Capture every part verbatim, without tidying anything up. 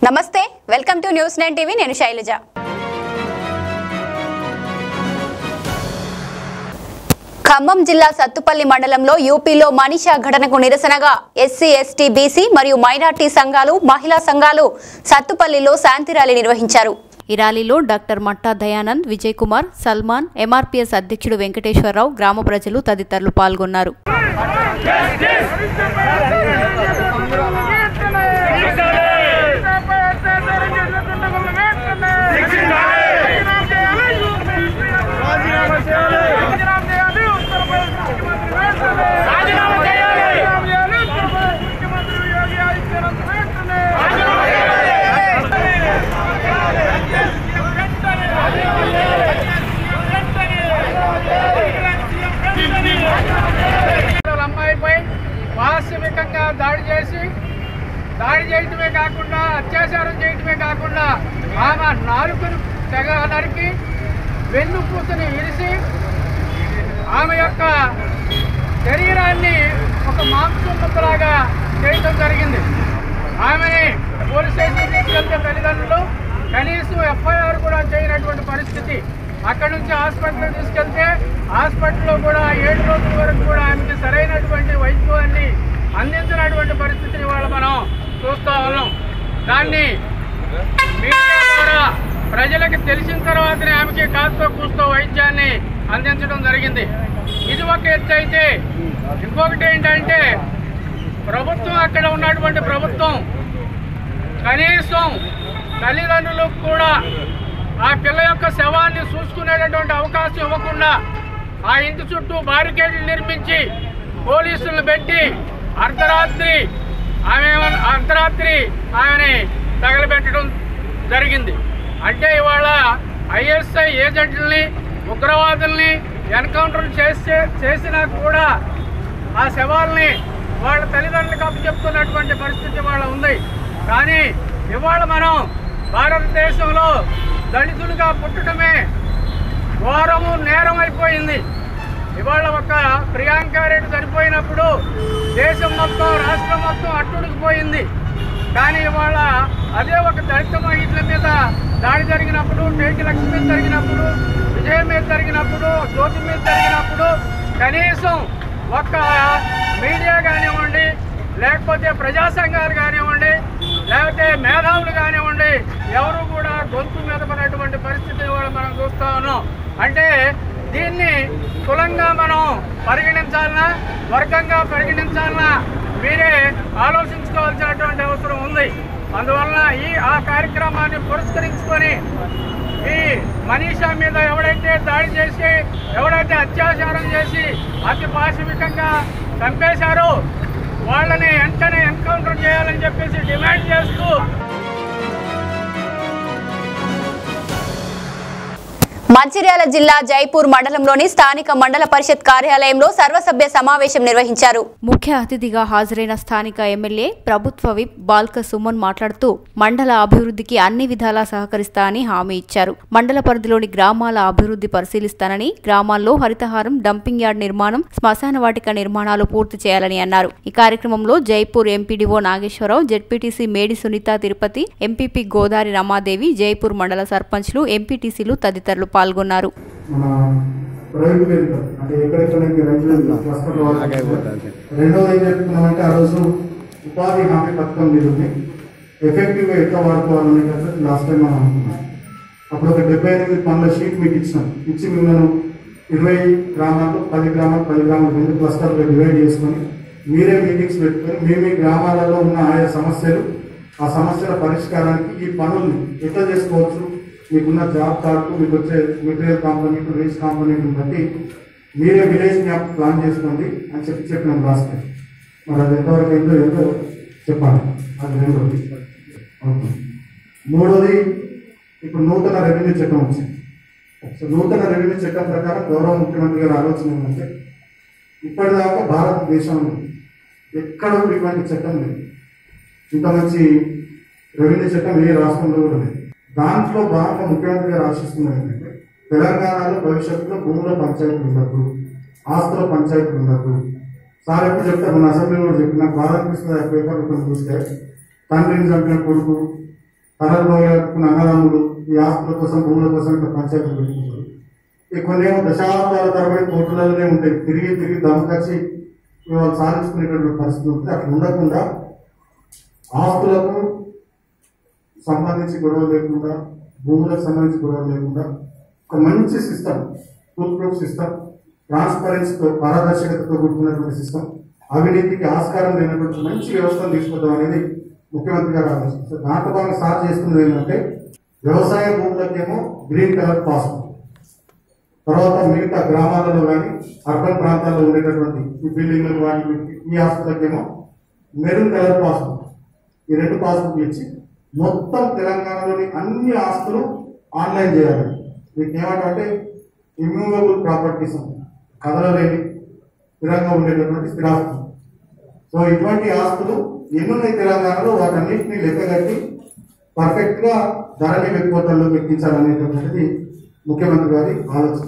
నమస్తే welcome to news nine TV నేను శైలజ। ఖమ్మం జిల్లా సత్తుపల్లి మండలంలో యూపీలో మనీషా ఘటనకు నిరసనగా ఎస్సీ ఎస్టీ బీసీ మరియు మైనార్టీ సంఘాలు మహిళా సంఘాలు సత్తుపల్లిలో శాంతి ర్యాలీ నిర్వహించారు। ఈ ర్యాలీలో డాక్టర్ మట్టా దయానంద్, విజయ్ కుమార్, సల్మాన్, ఎంఆర్పీఎస్ అధ్యక్షుడు వెంకటేశ్వరరావు, గ్రామ ప్రజలు తదితరులు పాల్గొన్నారు। వాస్తవికంగా దాడి చేసి దాడి చేయటమే కాకుండా అత్యాచారం చేయటమే కాకుండా ఆమె నాలుకను తెగ నరికి వెన్నుపూసని విరిసి ఆమె యొక్క శరీరాన్ని ఒక మాంసం ముక్కలాగా చేయటం జరిగింది। ఆమెని పోలీస్ స్టేషన్ తీసుకెళ్తే తల్లిదండ్రులు కనీసం ఎఫ్ఐఆర్ కూడా చేయనటువంటి పరిస్థితి। అక్కడి నుంచి హాస్పిటల్ తీసుకెళ్తే హాస్పిటల్లో కూడా ఏడు రోజుల వరకు కూడా ఆమెకి సరైనటువంటి వైద్యాన్ని అందించినటువంటి పరిస్థితిని ఇవాళ మనం చూస్తూ ఉన్నాం। దాన్ని మీడియా ద్వారా ప్రజలకు తెలిసిన తర్వాతనే ఆమెకి కాస్తో కూస్తో వైద్యాన్ని అందించడం జరిగింది। ఇది ఒక ఎత్తు అయితే ఇంకొకటి ఏంటంటే ప్రభుత్వం అక్కడ ఉన్నటువంటి ప్రభుత్వం కనీసం తల్లిదండ్రులకు కూడా ఆ పిల్ల యొక్క శవాన్ని చూసుకునేటటువంటి అవకాశం ఇవ్వకుండా ఆ ఇంటి చుట్టూ బారికేడ్లు నిర్మించి పోలీసులను పెట్టి అర్ధరాత్రి ఆమె అర్ధరాత్రి ఆమెని తగలబెట్టడం జరిగింది। అంటే ఇవాళ ఐఎస్ఐ ఏజెంట్లని ఉగ్రవాదుల్ని ఎన్కౌంటర్ చేసే చేసినా కూడా ఆ శవాల్ని వాళ్ళ తల్లిదండ్రులకు అప్పచెప్తున్నటువంటి పరిస్థితి ఇవాళ ఉంది। కానీ ఇవాళ మనం భారతదేశంలో దళితులుగా పుట్టడమే ఘోరము నేరం అయిపోయింది। ఇవాళ ఒక ప్రియాంక రెడ్డి చనిపోయినప్పుడు దేశం మొత్తం రాష్ట్రం మొత్తం అట్టుడికిపోయింది। కానీ ఇవాళ అదే ఒక దళిత మహిళల మీద దాడి జరిగినప్పుడు, టేకి లక్ష్మి మీద జరిగినప్పుడు, విజయ మీద జరిగినప్పుడు, జ్యోతి మీద జరిగినప్పుడు కనీసం ఒక్క మీడియా కానివ్వండి, లేకపోతే ప్రజా సంఘాలు కానివ్వండి, లేకపోతే మేధావులు కానివ్వండి, ఎవరు కూడా గొంతు మీద పడినటువంటి పరిస్థితిని కూడా మనం చూస్తూ ఉన్నాం। అంటే దీన్ని కులంగా మనం పరిగణించాలన్నా, వర్గంగా పరిగణించాలన్నా మీరే ఆలోచించుకోవాల్సినటువంటి అవసరం ఉంది। అందువలన ఈ ఆ కార్యక్రమాన్ని పురస్కరించుకొని ఈ మనీషా మీద ఎవడైతే దాడి చేసి, ఎవడైతే అత్యాచారం చేసి అతి పాశవికంగా చంపేశారో వాళ్ళని వెంటనే ఎన్కౌంటర్ చేయాలని చెప్పేసి డిమాండ్ చేస్తూ మంచిర్యాల జిల్లా జైపూర్ మండలంలోని స్థానిక మండల పరిషత్ కార్యాలయంలో సర్వసభ్య సమావేశం నిర్వహించారు। ముఖ్య అతిథిగా హాజరైన స్థానిక ఎమ్మెల్యే ప్రభుత్వ విప్ బాల్క సుమన్ మాట్లాడుతూ మండల అభివృద్ధికి అన్ని విధాలా సహకరిస్తానని హామీ ఇచ్చారు। మండల పరిధిలోని గ్రామాల అభివృద్ధి పరిశీలిస్తానని, గ్రామాల్లో హరితహారం, డంపింగ్ యార్డ్ నిర్మాణం, శ్మశాన వాటిక నిర్మాణాలు పూర్తి చేయాలని అన్నారు। ఈ కార్యక్రమంలో Jaipur MPDO Nageswararao, ZPTC Medi Sunitha Tirupathi, MPP Godari Ramadevi, Jaipur మండల సర్పంచ్లు, ఎంపీటీసీలు తదితరులు పాల్గొన్నారు। రెండోది ఏం చెప్తున్నామంటే ఆ రోజు ఉపాధి హామీ పథకం మీద ఎఫెక్టివ్గా ఎట్లా వాడుకోవాలని లాస్ట్ టైం మనం అనుకున్నాం। అప్పుడు ఒక డెబ్బై ఎనిమిది పనుల షీట్ మీకు ఇచ్చినాం। ఇచ్చి మిమ్మల్ని ఇరవై గ్రామాలు పది గ్రామాలు పది గ్రామాలు రెండు క్లస్టర్లు డివైడ్ చేసుకొని మీరే మీటింగ్స్ పెట్టుకొని మీ మీ గ్రామాలలో ఉన్న ఆయా సమస్యలు, ఆ సమస్యల పరిష్కారానికి ఈ పనుల్ని ఎట్లా చేసుకోవచ్చు, మీకున్న జాబ్ కార్డు, మీకు వచ్చే మెటీరియల్ కాంపోనెంట్, వేస్ట్ కాంపోనెంట్ని బట్టి మీరే విలేజ్ మ్యాప్ ప్లాన్ చేసుకోండి అని చెప్పి చెప్పినాం లాస్ట్ టైం। మరి అది ఎంతవరకు ఏంటో ఏంటో చెప్పాలి। అది రెండోది। ఓకే, మూడోది ఇప్పుడు నూతన రెవెన్యూ చట్టం వచ్చింది। సో నూతన రెవెన్యూ చట్టం ప్రకారం గౌరవ ముఖ్యమంత్రి గారి ఆలోచన ఏంటంటే ఇప్పటిదాకా భారతదేశంలో ఎక్కడ కూడా ఇటువంటి చట్టం లేదు, ఇంత మంచి రెవెన్యూ చట్టం ఏ రాష్ట్రంలో కూడా లేదు। దాంట్లో భాగంగా ముఖ్యమంత్రి గారు ఆశిస్తున్నారు ఏంటంటే తెలంగాణలో భవిష్యత్తులో భూముల పంచాయతీలు ఉండదు, ఆస్తుల పంచాయతీలు ఉండదు, సార్ ఎప్పుడు చెప్తారు, మన అసెంబ్లీలో కూడా చెప్పిన బాధ అనిపిస్తుంది. ఆ పేపర్ కొన్ని చూస్తే తండ్రిని చంపిన కొడుకు, కథల్లో కట్టుకున్న అన్నదమ్ములు ఈ ఆస్తుల కోసం భూముల కోసం ఇట్లా పంచాయతీలు పెట్టుకుంటారు. ఈ కొన్ని ఏమో దశాబ్దాల తరబడి కోర్టులలోనే ఉంటాయి, తిరిగి తిరిగి దమకచ్చి వాళ్ళు సాధించుకునేటువంటి పరిస్థితి ఉంటుంది. అట్లా ఉండకుండా ఆస్తులకు సంబంధించి గొడవలు లేకుండా, భూములకు సంబంధించి గొడవలు లేకుండా ఒక మంచి సిస్టమ్, ఫుల్ ప్రూఫ్ సిస్టమ్, ట్రాన్స్పరెన్సీతో పారదర్శకతతో కూడుకున్నటువంటి సిస్టమ్, అవినీతికి ఆస్కారం లేనటువంటి మంచి వ్యవస్థను తీసుకొద్దాం అనేది ముఖ్యమంత్రి గారు ఆలోచిస్తారు. దాంట్లో భాగంగా సార్ చేస్తున్నది ఏంటంటే వ్యవసాయ భూములకేమో గ్రీన్ కలర్ పాస్బుక్, తర్వాత మిగతా గ్రామాలలో కానీ అర్బన్ ప్రాంతాల్లో ఉండేటటువంటి ఈ బిల్డింగ్లు వాటి ఈ ఆస్తులకేమో మెరూన్ కలర్ పాస్బుక్. ఈ రెండు పాస్బుక్ ఇచ్చి మొత్తం తెలంగాణలోని అన్ని ఆస్తులు ఆన్లైన్ చేయాలి. మీకు ఏమంటే ఇమ్యూవబుల్ ప్రాపర్టీస్, కదలలేని స్థిరంగా ఉండేటటువంటి స్థిరాస్తులు. సో ఇటువంటి ఆస్తులు ఎన్నున్నాయి తెలంగాణలో, వాటన్నిటిని లెక్కగట్టి పర్ఫెక్ట్ గా ధరని వ్యక్తిగతంలో ఎక్కించాలనేటటువంటిది ముఖ్యమంత్రి గారి ఆలోచన.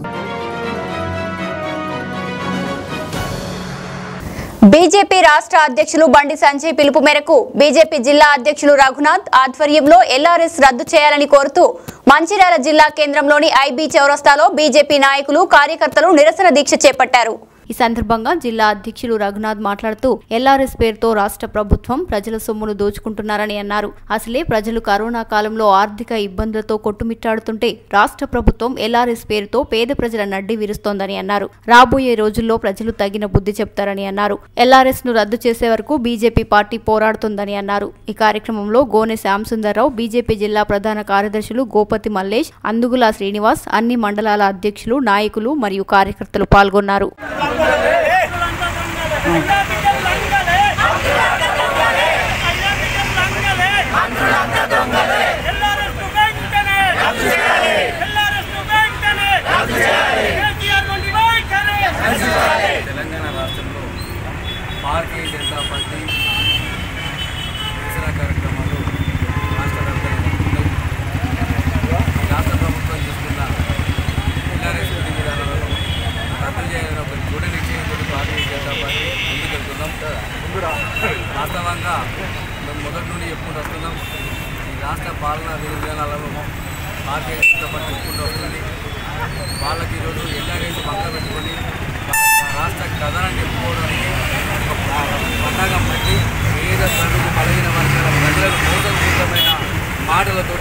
బీజేపీ రాష్ట్ర అధ్యక్షులు బండి సంజయ్ పిలుపు మేరకు బీజేపీ జిల్లా అధ్యక్షులు రఘునాథ్ ఆధ్వర్యంలో ఎల్ఆర్ఎస్ రద్దు చేయాలని కోరుతూ మంచిర్యాల జిల్లా కేంద్రంలోని ఐబీ చౌరస్తాలో బీజేపీ నాయకులు కార్యకర్తలు నిరసన దీక్ష చేపట్టారు. ఈ సందర్భంగా జిల్లా అధ్యక్షులు రఘునాథ్ మాట్లాడుతూ ఎల్ఆర్ఎస్ పేరుతో రాష్ట్ర ప్రభుత్వం ప్రజల సొమ్మును దోచుకుంటున్నారని అన్నారు. అసలే ప్రజలు కరోనా కాలంలో ఆర్థిక ఇబ్బందులతో కొట్టుమిట్టాడుతుంటే రాష్ట్ర ప్రభుత్వం ఎల్ఆర్ఎస్ పేరుతో పేద ప్రజల నడ్డి విరుస్తోందని అన్నారు. రాబోయే రోజుల్లో ప్రజలు తగిన బుద్ధి చెప్తారని అన్నారు. ఎల్ఆర్ఎస్ ను రద్దు చేసే వరకు బీజేపీ పార్టీ పోరాడుతుందని అన్నారు. ఈ కార్యక్రమంలో గోనె శ్యాంసుందర్రావు, బీజేపీ జిల్లా ప్రధాన కార్యదర్శులు గోపతి మల్లేష్, అందుగుల శ్రీనివాస్, అన్ని మండలాల అధ్యక్షులు, నాయకులు మరియు కార్యకర్తలు పాల్గొన్నారు. తెలంగాణ రాష్ట్రంలో భారతీయ జనతా పార్టీ నిరసన కార్యక్రమాలు రాష్ట్ర వ్యాప్తంగా జరుగుతున్నాయి. రాష్ట్ర ప్రభుత్వం చేస్తున్న ఎల్ఆర్ఎస్ విధానాలను రద్దు చేయాలని ఒక దృఢ నిశ్చయంతో భారతీయ జనతా పార్టీ ముందుకెళ్తున్నాం. వాస్తవంగా మేము మొదటి నుండి చెప్పుకుంటూ వస్తున్నాం, ఈ రాష్ట్ర పాలన విధి విధానాలను భారతీయ జనతా పార్టీ చెప్పుకుంటూ వస్తుంది. వాళ్ళకి ఈరోజు ఎల్ఆర్ఎస్ పక్కన పెట్టుకొని రాష్ట్ర కథనాన్ని చెప్పుకోవడానికి ఒక పండగ పెట్టి పేద ప్రజలు బలహీన వర్గాల ప్రజలకు మోసపూరితమైన మాటలతో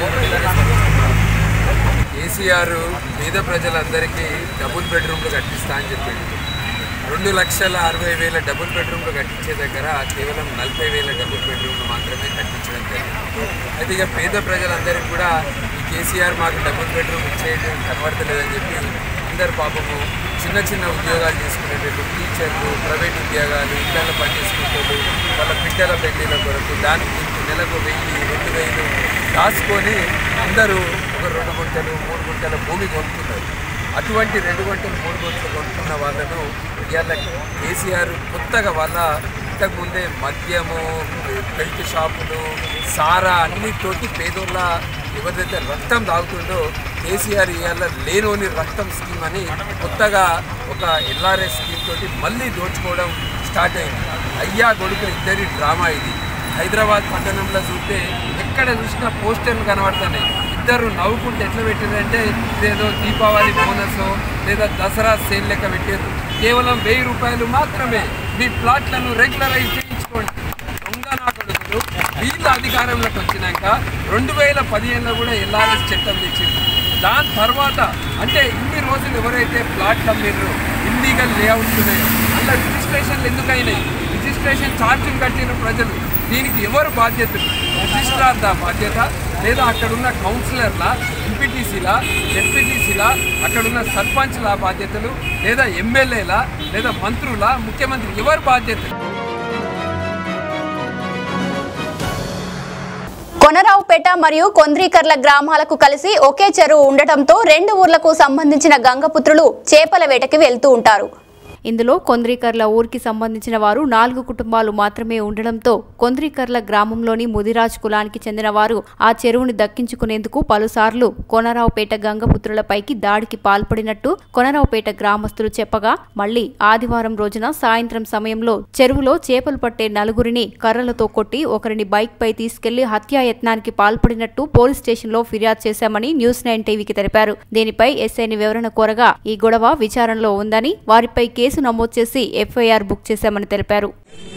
కేసీఆర్ పేద ప్రజలందరికీ డబుల్ బెడ్రూమ్లు కట్టిస్తా అని చెప్పింది. రెండు లక్షల అరవై వేల డబుల్ బెడ్రూమ్లు కట్టించే దగ్గర కేవలం నలభై వేల డబుల్ బెడ్రూమ్లు మాత్రమే కట్టించడం జరిగింది. అయితే ఇక పేద ప్రజలందరికీ కూడా ఈ కేసీఆర్ మాకు డబుల్ బెడ్రూమ్ ఇచ్చేయడం కనబడతలేదని చెప్పి అందరు పాపము చిన్న చిన్న ఉద్యోగాలు చేసుకునేటట్టు టీచర్లు, ప్రైవేట్ ఉద్యోగాలు, ఇళ్ళలో పనిచేసుకుంటారు, వాళ్ళ బిడ్డల పెళ్లిల కొరకు దానికి నెలకు వెయ్యి రెండు వేలు దాచుకొని అందరూ ఒక రెండు గుంటలు మూడు గుంటల భూమి కొనుక్కున్నారు. అటువంటి రెండు గంటలు మూడు గంటలు కొనుక్కున్న వాళ్ళను ఇవాళ కేసీఆర్ కొత్తగా వాళ్ళ ఇంతకుముందే మద్యము, బెల్ట్ షాపులు, సారా అన్నిటితోటి పేదోళ్ళ ఎవరైతే రక్తం తాగుతుండో కేసీఆర్ ఇవాళ లేనోని రక్తం స్కీమ్ అని కొత్తగా ఒక ఎల్ఆర్ఎస్ స్కీమ్ తోటి మళ్ళీ దోచుకోవడం స్టార్ట్ అయింది. అయ్యా కొడుకులు ఇద్దరి డ్రామా ఇది. హైదరాబాద్ పట్టణంలో చూస్తే ఎక్కడ చూసినా పోస్టర్లు కనబడుతున్నాయి. ఇద్దరు నవ్వుకుంటే ఎట్లా పెట్టారంటే ఇదేదో దీపావళి బోనస్ లేదా దసరా సేల్ లెక్క పెట్టారు. కేవలం వెయ్యి రూపాయలు మాత్రమే మీ ప్లాట్లను రెగ్యులరైజ్ చేయించుకోండి. దొంగ నా కొడుకులు వీళ్ళ అధికారంలోకి వచ్చినాక రెండు వేల పదిహేనులో కూడా ఎల్ఆర్ఎస్ చట్టం తెచ్చింది. దాని తర్వాత అంటే ఇన్ని రోజులు ఎవరైతే ప్లాట్లు అమ్మిర్రో ఇల్లీగల్ లేఅవుట్స్ ఉన్నాయో అలా రిజిస్ట్రేషన్లు ఎందుకైనాయి? రిజిస్ట్రేషన్ ఛార్జీలు కట్టిన ప్రజలు దీనికి ఎవరు బాధ్యతలు? రిజిస్ట్రార్ దా బాధ్యత లేదా అక్కడున్న కౌన్సిలర్ల, ఎంపీటీసీలా, ఎస్పీటీసీలా, అక్కడున్న సర్పంచ్ల బాధ్యతలు లేదా ఎమ్మెల్యేల లేదా మంత్రుల, ముఖ్యమంత్రి ఎవరు బాధ్యతలు? కొనరావుపేట మరియు కొంద్రీకర్ల గ్రామాలకు కలిసి ఒకే చెరువు ఉండటంతో రెండు ఊర్లకు సంబంధించిన గంగపుత్రులు చేపల వేటకి వెళ్తూ ఉంటారు. ఇందులో కొంద్రీకర్ల ఊరికి సంబంధించిన వారు నాలుగు కుటుంబాలు మాత్రమే ఉండడంతో కొంద్రీకర్ల గ్రామంలోని ముదిరాజ్ కులానికి చెందిన వారు ఆ చెరువుని దక్కించుకునేందుకు పలుసార్లు కొనరావుపేట గంగపుత్రులపైకి దాడికి పాల్పడినట్టు కొనరావుపేట గ్రామస్తులు చెప్పగా మళ్లీ ఆదివారం రోజున సాయంత్రం సమయంలో చెరువులో చేపలు పట్టే నలుగురిని కర్రలతో కొట్టి ఒకరిని బైక్ పై తీసుకెళ్లి హత్యాయత్నానికి పాల్పడినట్టు పోలీస్ స్టేషన్లో ఫిర్యాదు చేశామని న్యూస్ నైన్ టీవీకి తెలిపారు. దీనిపై ఎస్ఐని వివరణ కోరగా ఈ గొడవ విచారణలో ఉందని, వారిపై కేసు నమోదు చేసి ఎఫ్ఐఆర్ బుక్ చేశామని తెలిపారు.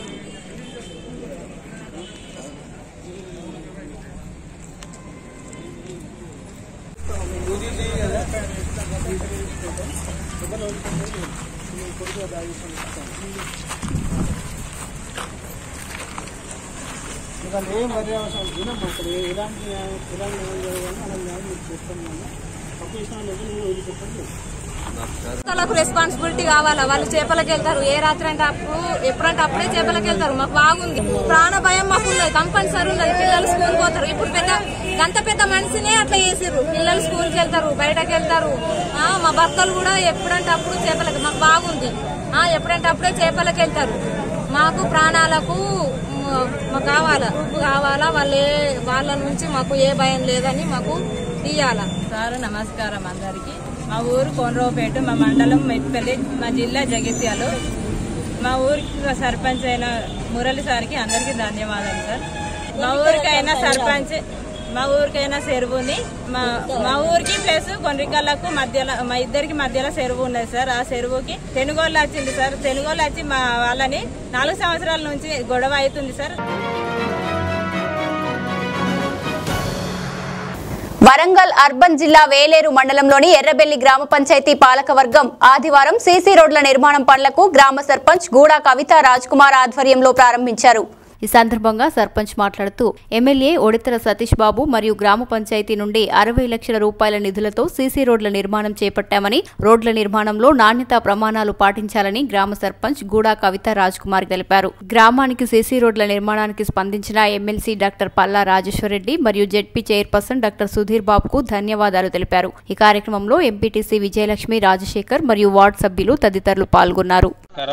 రెస్పాన్సిబిలిటీ కావాలా? వాళ్ళు చేపలకి వెళ్తారు, ఏ రాత్రి అంటే అప్పుడు ఎప్పుడంటే అప్పుడే చేపలకి వెళ్తారు. మాకు బాగుంది, ప్రాణ భయం మాకు ఉన్నది, కంపల్సరీ ఉన్నది. పిల్లలు స్కూల్ పోతారు. ఇప్పుడు పెద్ద గంత పెద్ద మనిషినే అట్లా చేసిర్రు. పిల్లలు స్కూల్కి వెళ్తారు, బయటకు వెళ్తారు. మా భర్తలు కూడా ఎప్పుడంటే అప్పుడు చేపలకి, మాకు బాగుంది, ఎప్పుడంటే అప్పుడే చేపలకి వెళ్తారు. మాకు ప్రాణాలకు మాకు కావాలా, ఉప్పు కావాలా. వాళ్ళే వాళ్ళ నుంచి మాకు ఏ భయం లేదని మాకు తీయాలా. సార్ నమస్కారం అందరికి. మా ఊరు కోనరావుపేట, మా మండలం మెట్పల్లి, మా జిల్లా జగిత్యాలు. మా ఊరికి సర్పంచ్ అయిన మురళి సార్కి అందరికీ ధన్యవాదాలు సార్. మా ఊరికైనా సర్పంచ్, మా ఊరికైనా చెరువుని మా మా ఊరికి ప్లస్ కొండ్రికల్లకు మధ్యలో, మా ఇద్దరికి మధ్యలో చెరువు ఉన్నది సార్. ఆ చెరువుకి తెనుగోళ్ళు వచ్చింది సార్. తెనుగోళ్ళు వచ్చి మా వాళ్ళని నాలుగు సంవత్సరాల నుంచి గొడవ అవుతుంది సార్. వరంగల్ అర్బన్ జిల్లా వేలేరు మండలంలోని ఎర్రబెల్లి గ్రామ పంచాయతీ పాలకవర్గం ఆదివారం సీసీ రోడ్ల నిర్మాణం పనులకు గ్రామ సర్పంచ్ గూడా కవిత రాజ్ కుమార్ ఆధ్వర్యంలో ప్రారంభించారు. ఈ సందర్భంగా సర్పంచ్ మాట్లాడుతూ ఎమ్మెల్యే ఒడితల సతీష్ బాబు మరియు గ్రామ పంచాయతీ నుండి అరవై లక్షల రూపాయల నిధులతో సీసీ రోడ్ల నిర్మాణం చేపట్టామని, రోడ్ల నిర్మాణంలో నాణ్యతా ప్రమాణాలు పాటించాలని గ్రామ సర్పంచ్ గూడా కవిత రాజ్ కుమార్ తెలిపారు. గ్రామానికి సీసీ రోడ్ల నిర్మాణానికి స్పందించిన ఎమ్మెల్సీ డాక్టర్ పల్లా రాజేశ్వరరెడ్డి మరియు జెడ్పీ చైర్పర్సన్ డాక్టర్ సుధీర్ బాబుకు ధన్యవాదాలు తెలిపారు. ఈ కార్యక్రమంలో ఎంపీటీసీ విజయలక్ష్మి, రాజశేఖర్ మరియు వార్డు సభ్యులు తదితరులు పాల్గొన్నారు.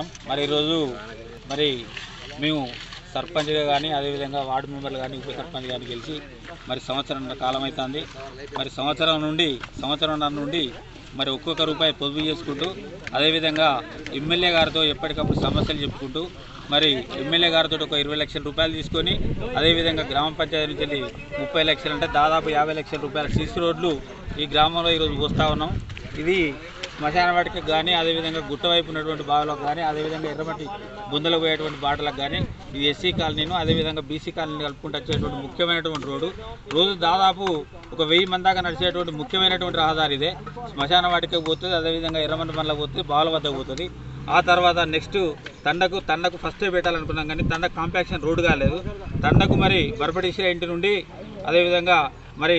సర్పంచ్గా కానీ అదేవిధంగా వార్డు మెంబర్లు కానీ ఉప సర్పంచ్ కానీ గెలిచి మరి సంవత్సరం కాలం అవుతుంది. మరి సంవత్సరం నుండి సంవత్సరం నుండి మరి ఒక్కొక్క రూపాయి పొదుపు చేసుకుంటూ అదేవిధంగా ఎమ్మెల్యే గారితో ఎప్పటికప్పుడు సమస్యలు చెప్పుకుంటూ మరి ఎమ్మెల్యే గారితో ఒక ఇరవై లక్షల రూపాయలు తీసుకొని అదేవిధంగా గ్రామ పంచాయతీ నుంచి వెళ్ళి ముప్పై లక్షలు అంటే దాదాపు యాభై లక్షల రూపాయల సీసీ రోడ్లు ఈ గ్రామంలో ఈరోజు వస్తూ ఉన్నాం. ఇది శ్మశాన వాటికి కానీ అదేవిధంగా గుట్ట వైపు ఉన్నటువంటి బావులకు కానీ అదేవిధంగా ఎర్రమట్టి బుందలకు పోయేటువంటి బాటలకు కానీ ఇది ఎస్సీ కాలనీను అదేవిధంగా బీసీ కాలనీని కలుపుకుంటూ వచ్చేటువంటి ముఖ్యమైనటువంటి రోడ్డు. రోజు దాదాపు ఒక వెయ్యి మంది దాకా నడిచేటువంటి ముఖ్యమైనటువంటి రహదారి ఇదే. శ్మశాన వాటికి పోతుంది, అదేవిధంగా ఎర్రమట్టి బండ్లకు పోతుంది, బావుల వద్దకు పోతుంది. ఆ తర్వాత నెక్స్ట్ తండకు తండకు ఫస్టే పెట్టాలనుకున్నాం కానీ తండ కాంపాక్షన్ రోడ్డు కాలేదు. తండకు మరి బర్బడీశ్వర ఇంటి నుండి అదేవిధంగా మరి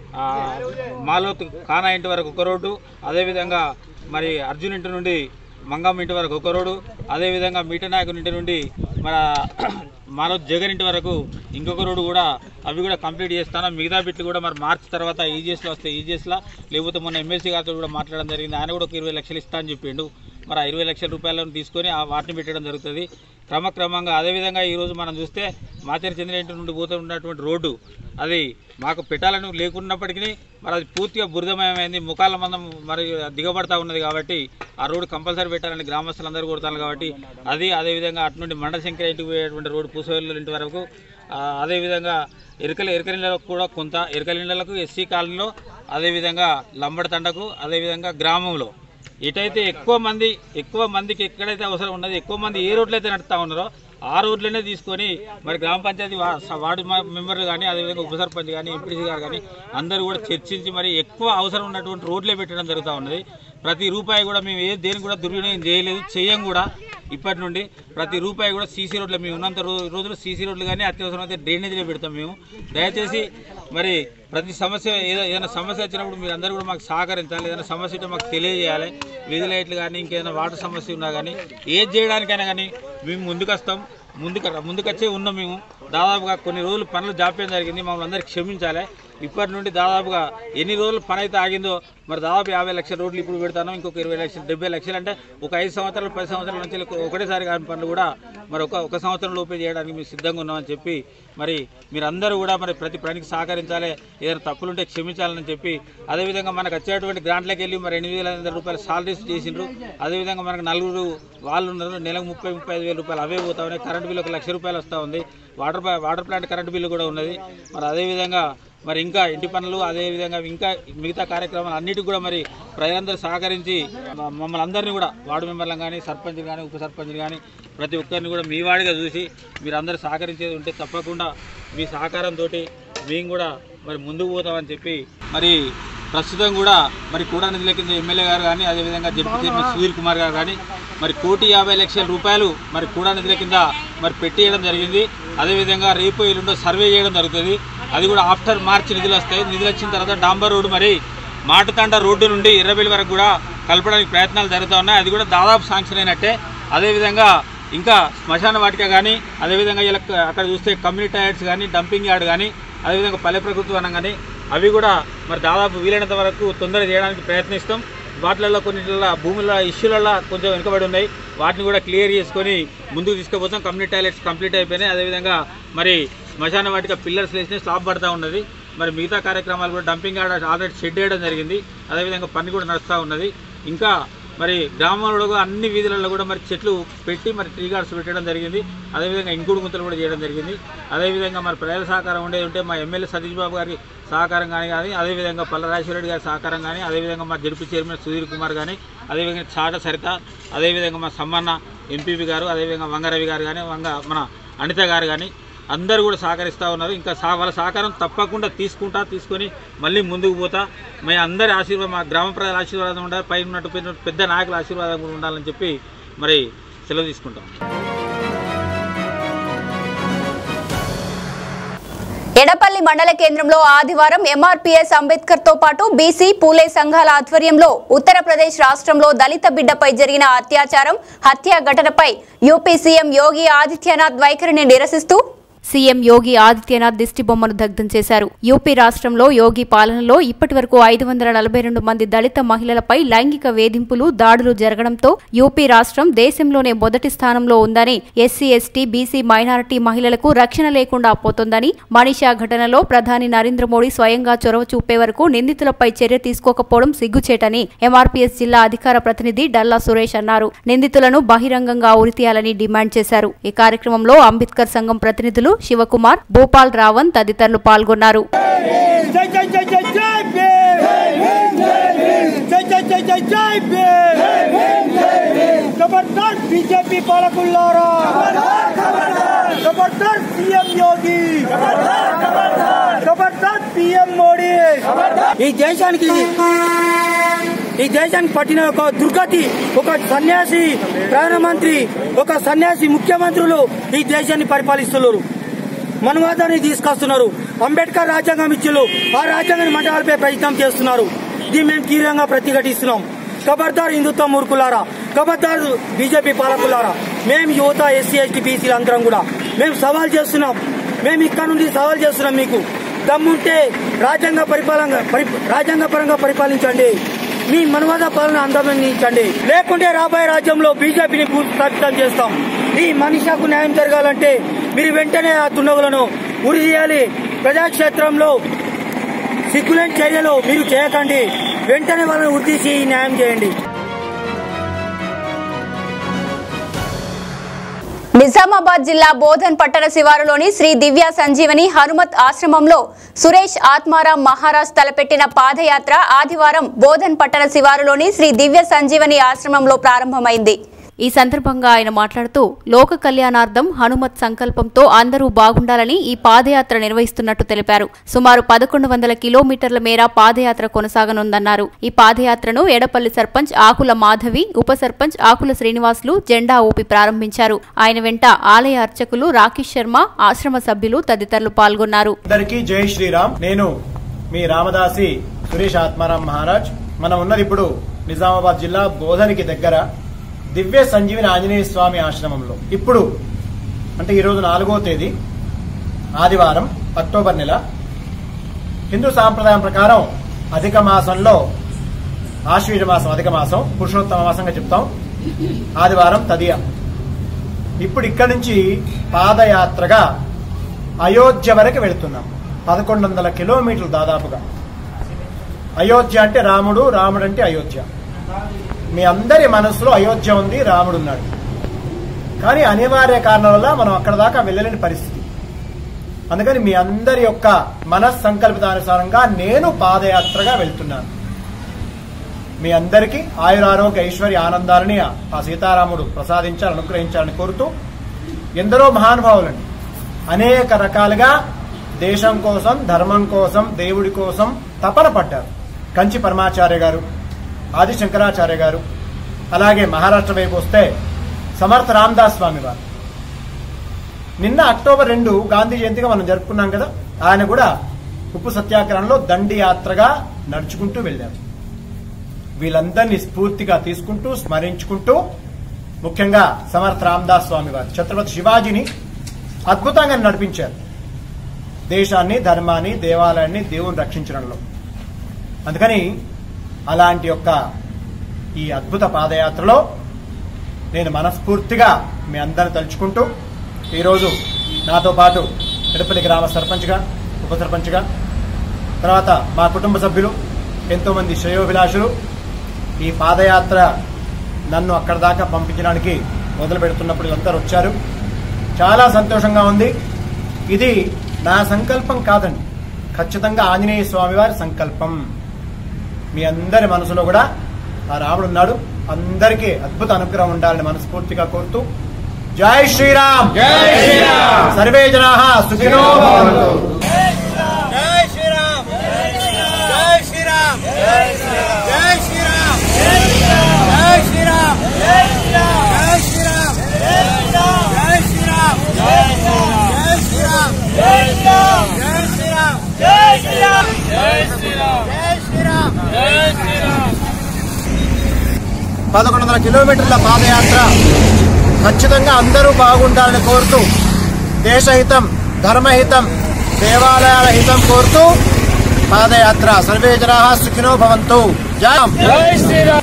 మాలోత్ కానా ఇంటి వరకు ఒక రోడ్డు, అదేవిధంగా మరి అర్జున్ ఇంటి నుండి మంగమ్మ ఇంటి వరకు ఒక రోడ్డు, అదేవిధంగా మీటనాయకుని ఇంటి నుండి మన మాలోత్ జగన్ ఇంటి వరకు ఇంకొక రోడ్డు కూడా అవి కూడా కంప్లీట్ చేస్తాను. మిగతా బిట్లు కూడా మరి మార్చి తర్వాత ఈజీఎస్లో వస్తే ఈజీఎస్లో, లేకపోతే మొన్న ఎమ్మెల్సీ గారితో కూడా మాట్లాడడం జరిగింది. ఆయన కూడా ఒక ఇరవై లక్షలు ఇస్తా అని చెప్పిండు. మరి ఆ ఇరవై లక్షల రూపాయలను తీసుకొని ఆ వాటిని పెట్టడం జరుగుతుంది క్రమక్రమంగా. అదేవిధంగా ఈరోజు మనం చూస్తే మాచేరి చంద్ర ఇంటి నుండి పోతూ ఉన్నటువంటి రోడ్డు అది మాకు పెట్టాలని లేకున్నప్పటికీ మరి అది పూర్తిగా బురదమయమైంది, ముఖాల మందం మరి దిగబడతా ఉన్నది. కాబట్టి ఆ రోడ్డు కంపల్సరీ పెట్టాలని గ్రామస్తులందరూ కోరుతారు. కాబట్టి అది అదేవిధంగా అటు నుండి మండశంకర ఇంటికి పోయేటువంటి రోడ్డు పూసవేళ్ళ ఇంటి వరకు, అదేవిధంగా ఎరకల ఎరకలిండ్లకు కూడా కొంత ఎరకలిండ్లకు ఎస్సీ కాలనీలో, అదేవిధంగా లంబడి తండకు, అదేవిధంగా గ్రామంలో ఎటైతే ఎక్కువ మంది ఎక్కువ మందికి ఎక్కడైతే అవసరం ఉన్నది ఎక్కువ మంది ఏ రోడ్లు అయితే నడుస్తూ ఉన్నారో ఆ రోడ్లనే తీసుకొని మరి గ్రామ పంచాయతీ వార్డు మెంబర్లు కానీ అదేవిధంగా ఉప సర్పంచ్ కానీ ఎంపీడీసీ గారు కానీ అందరూ కూడా చర్చించి మరి ఎక్కువ అవసరం ఉన్నటువంటి రోడ్లే పెట్టడం జరుగుతూ ఉన్నది. ప్రతి రూపాయి కూడా మేము ఏ దేనికి కూడా దుర్వినియోగం చేయలేదు, చేయం కూడా. ఇప్పటి నుండి ప్రతి రూపాయి కూడా సీసీ రోడ్లు మేము ఉన్నంత రోజులు సీసీ రోడ్లు కానీ అత్యవసరం అయితే డ్రైనేజీలో పెడతాం మేము. దయచేసి మరి ప్రతి సమస్య ఏదో ఏదైనా సమస్య వచ్చినప్పుడు మీరు అందరూ కూడా మాకు సహకరించాలి. ఏదైనా సమస్య ఉంటే మాకు తెలియజేయాలి. వీధి లైట్లు కానీ ఇంకేదైనా వాటర్ సమస్య ఉన్నా కానీ ఏది చేయడానికైనా కానీ మేము ముందుకు వస్తాం. ముందుకు ముందుకొచ్చే ఉన్నాం. మేము దాదాపుగా కొన్ని రోజులు పనులు జాప్యం జరిగింది, మమ్మల్ని అందరికీ క్షమించాలి. ఇప్పటి నుండి దాదాపుగా ఎన్ని రోజులు పని అయితే ఆగిందో మరి దాదాపు యాభై లక్షల రోడ్లు ఇప్పుడు పెడతాను, ఇంకొక ఇరవై లక్షలు డెబ్బై లక్షలు అంటే ఒక ఐదు సంవత్సరాలు పది సంవత్సరాల నుంచి ఒకటేసారి కాని పనులు కూడా మరి ఒక ఒక సంవత్సరం లోపే చేయడానికి మేము సిద్ధంగా ఉన్నామని చెప్పి మరి మీరందరూ కూడా మరి ప్రతి పనికి సహకరించాలి, ఏదైనా తప్పులుంటే క్షమించాలని చెప్పి అదేవిధంగా మనకు వచ్చేటువంటి గ్రాంట్లకు వెళ్ళి మరి ఎనిమిది వేల ఐదు రూపాయలు సాలరీస్ చేసిండ్రు. అదేవిధంగా మనకు నలుగురు వాళ్ళు ఉన్నారు, నెలకు ముప్పై ముప్పై ఐదు వేల రూపాయలు అవే పోతా ఉన్నాయి. కరెంట్ బిల్లు ఒక లక్ష రూపాయలు వస్తూ ఉంది, water water plant current bill కూడా ఉన్నది. మరి అదేవిధంగా మరి ఇంకా ఇంటి పనులు అదేవిధంగా ఇంకా మిగతా కార్యక్రమాలు అన్నిటికి కూడా మరి ప్రజలందరూ సహకరించి మమ్మల్ని అందరినీ కూడా వార్డు మెంబర్లను కానీ సర్పంచ్లు కానీ ఉప సర్పంచ్లు కానీ ప్రతి ఒక్కరిని కూడా మీ వాడిగా చూసి మీరు అందరూ సహకరించేది ఉంటే తప్పకుండా మీ సహకారంతో మేము కూడా మరి ముందుకు పోతామని చెప్పి మరి ప్రస్తుతం కూడా మరి కూడా నిధుల కింద ఎమ్మెల్యే గారు కానీ అదేవిధంగా డిప్యూటీ చైర్మన్ సుధీర్ కుమార్ గారు కానీ మరి కోటి యాభై లక్షల రూపాయలు మరి కూడా నిధుల కింద మరి పెట్టేయడం జరిగింది. అదేవిధంగా రేపు ఎల్లుండో సర్వే చేయడం జరుగుతుంది, అది కూడా ఆఫ్టర్ మార్చ్ నిధులు వస్తాయి. నిధులు వచ్చిన తర్వాత డాంబర్ రోడ్డు మరి మాటతాండ రోడ్డు నుండి ఎర్రబెల్లి వరకు కూడా కలపడానికి ప్రయత్నాలు జరుగుతూ ఉన్నాయి, అది కూడా దాదాపు శాంక్షన్ అయినట్టే. అదేవిధంగా ఇంకా శ్మశాన వాటిక కానీ అదేవిధంగా ఇలా అక్కడ చూస్తే కమ్యూనిటీ టాయిలెట్స్ కానీ డంపింగ్ యార్డ్ కానీ అదేవిధంగా పల్లె ప్రకృతి వనం కానీ అవి కూడా మరి దాదాపు వీలైనంత వరకు తొందర చేయడానికి ప్రయత్నిస్తాం. వాటిలలో కొన్ని భూముల ఇష్యూలలో కొంచెం వెనుకబడి ఉన్నాయి, వాటిని కూడా క్లియర్ చేసుకొని ముందుకు తీసుకుపోతాం. కమ్యూనిటీ టాయిలెట్స్ కంప్లీట్ అయిపోయినాయి, అదేవిధంగా మరి శ్మశాన వాటిక పిల్లర్స్ వేసి స్లాబ్ పడుతూ ఉన్నది. మరి మిగతా కార్యక్రమాలు కూడా డంపింగ్ యార్డ్ ఆల్రెడీ షెడ్ వేయడం జరిగింది, అదేవిధంగా పని కూడా నడుస్తూ ఉన్నది. ఇంకా మరి గ్రామంలో అన్ని వీధులలో కూడా మరి చెట్లు పెట్టి మరి ట్రీ గార్డ్స్ పెట్టడం జరిగింది, అదేవిధంగా ఇంకుడు గుంతలు కూడా చేయడం జరిగింది. అదేవిధంగా మరి ప్రజల సహకారం ఉండేది ఉంటే మా ఎమ్మెల్యే సతీష్ బాబు గారి సహకారం కానీ కానీ అదేవిధంగా పల్ల రాజేశ్వర రెడ్డి గారి సహకారం కానీ అదేవిధంగా మా జడ్పీ చైర్మన్ సుధీర్ కుమార్ కానీ అదేవిధంగా చాట సరిత అదేవిధంగా మా సమ్మన్న ఎంపీపీ గారు అదేవిధంగా వంగరవి గారు కానీ వంగ మన అనిత గారు కానీ అందరూ కూడా సహకరిస్తూ ఉన్నారు. ఇంకా సా వాళ్ళ సహకారం తప్పకుండా తీసుకుంటా తీసుకొని మళ్ళీ ముందుకు పోతా. మీ అందరి ఆశీర్వాదం మా గ్రామ ప్రజల ఆశీర్వాదం ఉండాలి, పైన ఉన్నట్టు పెద్ద నాయకుల ఆశీర్వాదం కూడా ఉండాలని చెప్పి మరి సెలవు తీసుకుంటాం. ఎడపల్లి మండల కేంద్రంలో ఆదివారం ఎంఆర్పీఎస్ అంబేద్కర్ తో పాటు బీసీ పూలే సంఘాల ఆధ్వర్యంలో ఉత్తరప్రదేశ్ రాష్ట్రంలో దళిత బిడ్డపై జరిగిన అత్యాచారం హత్య ఘటనపై యూపీ సీఎం యోగి ఆదిత్యనాథ్ వైఖరిని నిరసిస్తూ సీఎం యోగి ఆదిత్యనాథ్ దిష్టి బొమ్మను దగ్ధం చేశారు. యూపీ రాష్ట్రంలో యోగి పాలనలో ఇప్పటి వరకు ఐదు వందల నలభై రెండు మంది దళిత మహిళలపై లైంగిక వేధింపులు దాడులు జరగడంతో యూపీ రాష్ట్రం దేశంలోనే మొదటి స్థానంలో ఉందని, ఎస్సీ ఎస్టీ బీసీ మైనారిటీ మహిళలకు రక్షణ లేకుండా పోతోందని, మనీషా ఘటనలో ప్రధాని నరేంద్ర మోడీ స్వయంగా చొరవ చూపే వరకు నిందితులపై చర్య తీసుకోకపోవడం సిగ్గుచేటని ఎంఆర్పీఎస్ జిల్లా అధికార ప్రతినిధి డల్లా సురేష్ అన్నారు. నిందితులను బహిరంగంగా ఉరితీయాలని డిమాండ్ చేశారు. ఈ కార్యక్రమంలో అంబేద్కర్ సంఘం ప్రతినిధులు శివకుమార్, భూపాల్ రావణ్ తదితరులు పాల్గొన్నారు. ఈ దేశానికి ఈ దేశానికి పట్టిన ఒక దుర్గతి, ఒక సన్యాసి ప్రధానమంత్రి, ఒక సన్యాసి ముఖ్యమంత్రులు ఈ దేశాన్ని పరిపాలిస్తున్నారు. మనువాదాన్ని తీసుకొస్తున్నారు. అంబేద్కర్ రాజ్యాంగం ఇచ్చారు, ఆ రాజ్యాంగాన్ని మంటలపై ప్రయత్నం చేస్తున్నారు. దీన్ని మేము తీవ్రంగా ప్రతిఘటిస్తున్నాం. ఖబర్దార్ హిందుత్వ మూర్ఖులారా, ఖబర్దార్ బీజేపీ పాలకులారా, మేము యువత ఎస్సీ ఎస్టీ బీసీలు అందరం కూడా మేము సవాల్ చేస్తున్నాం. మేము ఇక్కడ నుండి సవాల్ చేస్తున్నాం. మీకు దమ్ముంటే రాజ్యాంగ పరిపాలన రాజ్యాంగ పరంగా పరిపాలించండి, మీ మనవాద పాలన అందించండి, లేకుంటే రాబోయే రాజ్యంలో బీజేపీని స్థాపితం చేస్తాం. ఈ మనిషికు న్యాయం జరగాలంటే మీరు వెంటనే ఆ దుండగులను ఉరి చేయాలి. ప్రజాక్షేత్రంలో సిగ్గులేని చర్యలు మీరు చేయకండి, వెంటనే వాళ్ళని ఉరి తీసి న్యాయం చేయండి. నిజామాబాద్ జిల్లా బోధన్ పట్టణ శివారులోని శ్రీ దివ్య సంజీవని హనుమత్ ఆశ్రమంలో సురేష్ ఆత్మారాం మహారాజ్ తలపెట్టిన పాదయాత్ర ఆదివారం బోధన్ పట్టణ శివారులోని శ్రీ దివ్య సంజీవని ఆశ్రమంలో ప్రారంభమైంది. ఈ సందర్భంగా ఆయన మాట్లాడుతూ లోక కళ్యాణార్థం హనుమత్ సంకల్పంతో అందరూ బాగుండాలని ఈ పాదయాత్ర నిర్వహిస్తున్నట్టు తెలిపారు. సుమారు పదకొండు వందల కిలోమీటర్ల మేర పాదయాత్ర కొనసాగనుందన్నారు. ఈ పాదయాత్రను ఎడపల్లి సర్పంచ్ ఆకుల మాధవి, ఉప సర్పంచ్ ఆకుల శ్రీనివాసులు జెండా ఊపి ప్రారంభించారు. ఆయన వెంట ఆలయ అర్చకులు రాకేష్ శర్మ, ఆశ్రమ సభ్యులు తదితరులు పాల్గొన్నారు. అందరికీ జై శ్రీరామ్. నేను మీ రామదాసి సురేష్ ఆత్మారాం మహారాజ్. మనం ఉన్నది ఇప్పుడు నిజామాబాద్ జిల్లా బోధనికి దగ్గర దివ్య సంజీవని ఆంజనేయ స్వామి ఆశ్రమంలో. ఇప్పుడు అంటే ఈరోజు నాలుగో తేదీ ఆదివారం అక్టోబర్ నెల. హిందూ సాంప్రదాయం ప్రకారం అధిక మాసంలో ఆశ్వీజ మాసం అధిక మాసం పురుషోత్తమ మాసంగా చెప్తాం. ఆదివారం తదియ. ఇప్పుడు ఇక్కడి నుంచి పాదయాత్రగా అయోధ్య వరకు వెళుతున్నాం. పదకొండు వందల కిలోమీటర్లు దాదాపుగా. అయోధ్య అంటే రాముడు, రాముడు అంటే అయోధ్య. మీ అందరి మనసులో అయోధ్య ఉంది, రాముడు ఉన్నాడు. కానీ అనివార్య కారణం వల్ల మనం అక్కడ దాకా వెళ్ళలేని పరిస్థితి. అందుకని మీ అందరి యొక్క మనస్సంకల్పితానుసారంగా నేను పాదయాత్రగా వెళ్తున్నాను. మీ అందరికీ ఆయురారోగ్య ఐశ్వర్య ఆనందాలని ఆ సీతారాముడు ప్రసాదించాలని అనుగ్రహించాలని కోరుతూ, ఎందరో మహానుభావులని అనేక రకాలుగా దేశం కోసం, ధర్మం కోసం, దేవుడి కోసం తపన పడ్డారు. కంచి పరమాచార్య గారు, ఆది శంకరాచార్య గారు, అలాగే మహారాష్ట్ర వైపు వస్తే సమర్థ రామదాస్ స్వామి వారు. నిన్న అక్టోబర్ రెండు గాంధీ జయంతిగా మనం జరుపుకున్నాం కదా, ఆయన కూడా ఉప్పు సత్యాగ్రహంలో దండి యాత్రగా నడుచుకుంటూ వెళ్ళారు. వీళ్ళందరినీ స్ఫూర్తిగా తీసుకుంటూ స్మరించుకుంటూ, ముఖ్యంగా సమర్థ రామదాస్ స్వామి వారు ఛత్రపతి శివాజీని అద్భుతంగా నడిపించారు. దేశాన్ని, ధర్మాన్ని, దేవాలయాన్ని, దేవుని రక్షించడంలో. అందుకని అలాంటి యొక్క ఈ అద్భుత పాదయాత్రలో నేను మనస్ఫూర్తిగా మీ అందరిని తలుచుకుంటూ, ఈరోజు నాతో పాటు ఎడపల్లి గ్రామ సర్పంచ్గా, ఉప సర్పంచ్గా, తర్వాత మా కుటుంబ సభ్యులు, ఎంతోమంది శ్రేయోభిలాషులు ఈ పాదయాత్ర నన్ను అక్కడ దాకా పంపించడానికి మొదలు పెడుతున్నప్పుడు వీళ్ళందరూ వచ్చారు. చాలా సంతోషంగా ఉంది. ఇది నా సంకల్పం కాదండి, ఖచ్చితంగా ఆంజనేయ స్వామి వారి సంకల్పం. మీ అందరి మనసులో కూడా ఆ రాముడు ఉన్నాడు. అందరికీ అద్భుత అనుగ్రహం ఉండాలని మనస్ఫూర్తిగా కోరుతూ, జై శ్రీరామ్, జై శ్రీరామ్, సర్వే జనాః సుఖినో భవంతు. జై శ్రీరామ్, జై శ్రీరామ్, జై శ్రీరామ్, జై శ్రీరామ్, జై శ్రీరామ్, జై శ్రీరామ్, జై శ్రీరామ్, జై శ్రీరామ్, జై శ్రీరామ్, జై శ్రీరామ్, జై శ్రీరామ్, జై శ్రీరామ్, జై శ్రీరామ్, జై శ్రీరామ్, జై శ్రీరామ్, జై శ్రీరామ్, జై శ్రీరామ్. పదకొండు వందల కిలోమీటర్ల పాదయాత్ర ఖచ్చితంగా అందరూ బాగుండాలని కోరుతూ, దేశహితం, ధర్మహితం, దేవాలయాల హితం కోరుతూ పాదయాత్ర. సర్వే జనాః సుఖినో భవంతు. జై శ్రీరామ్.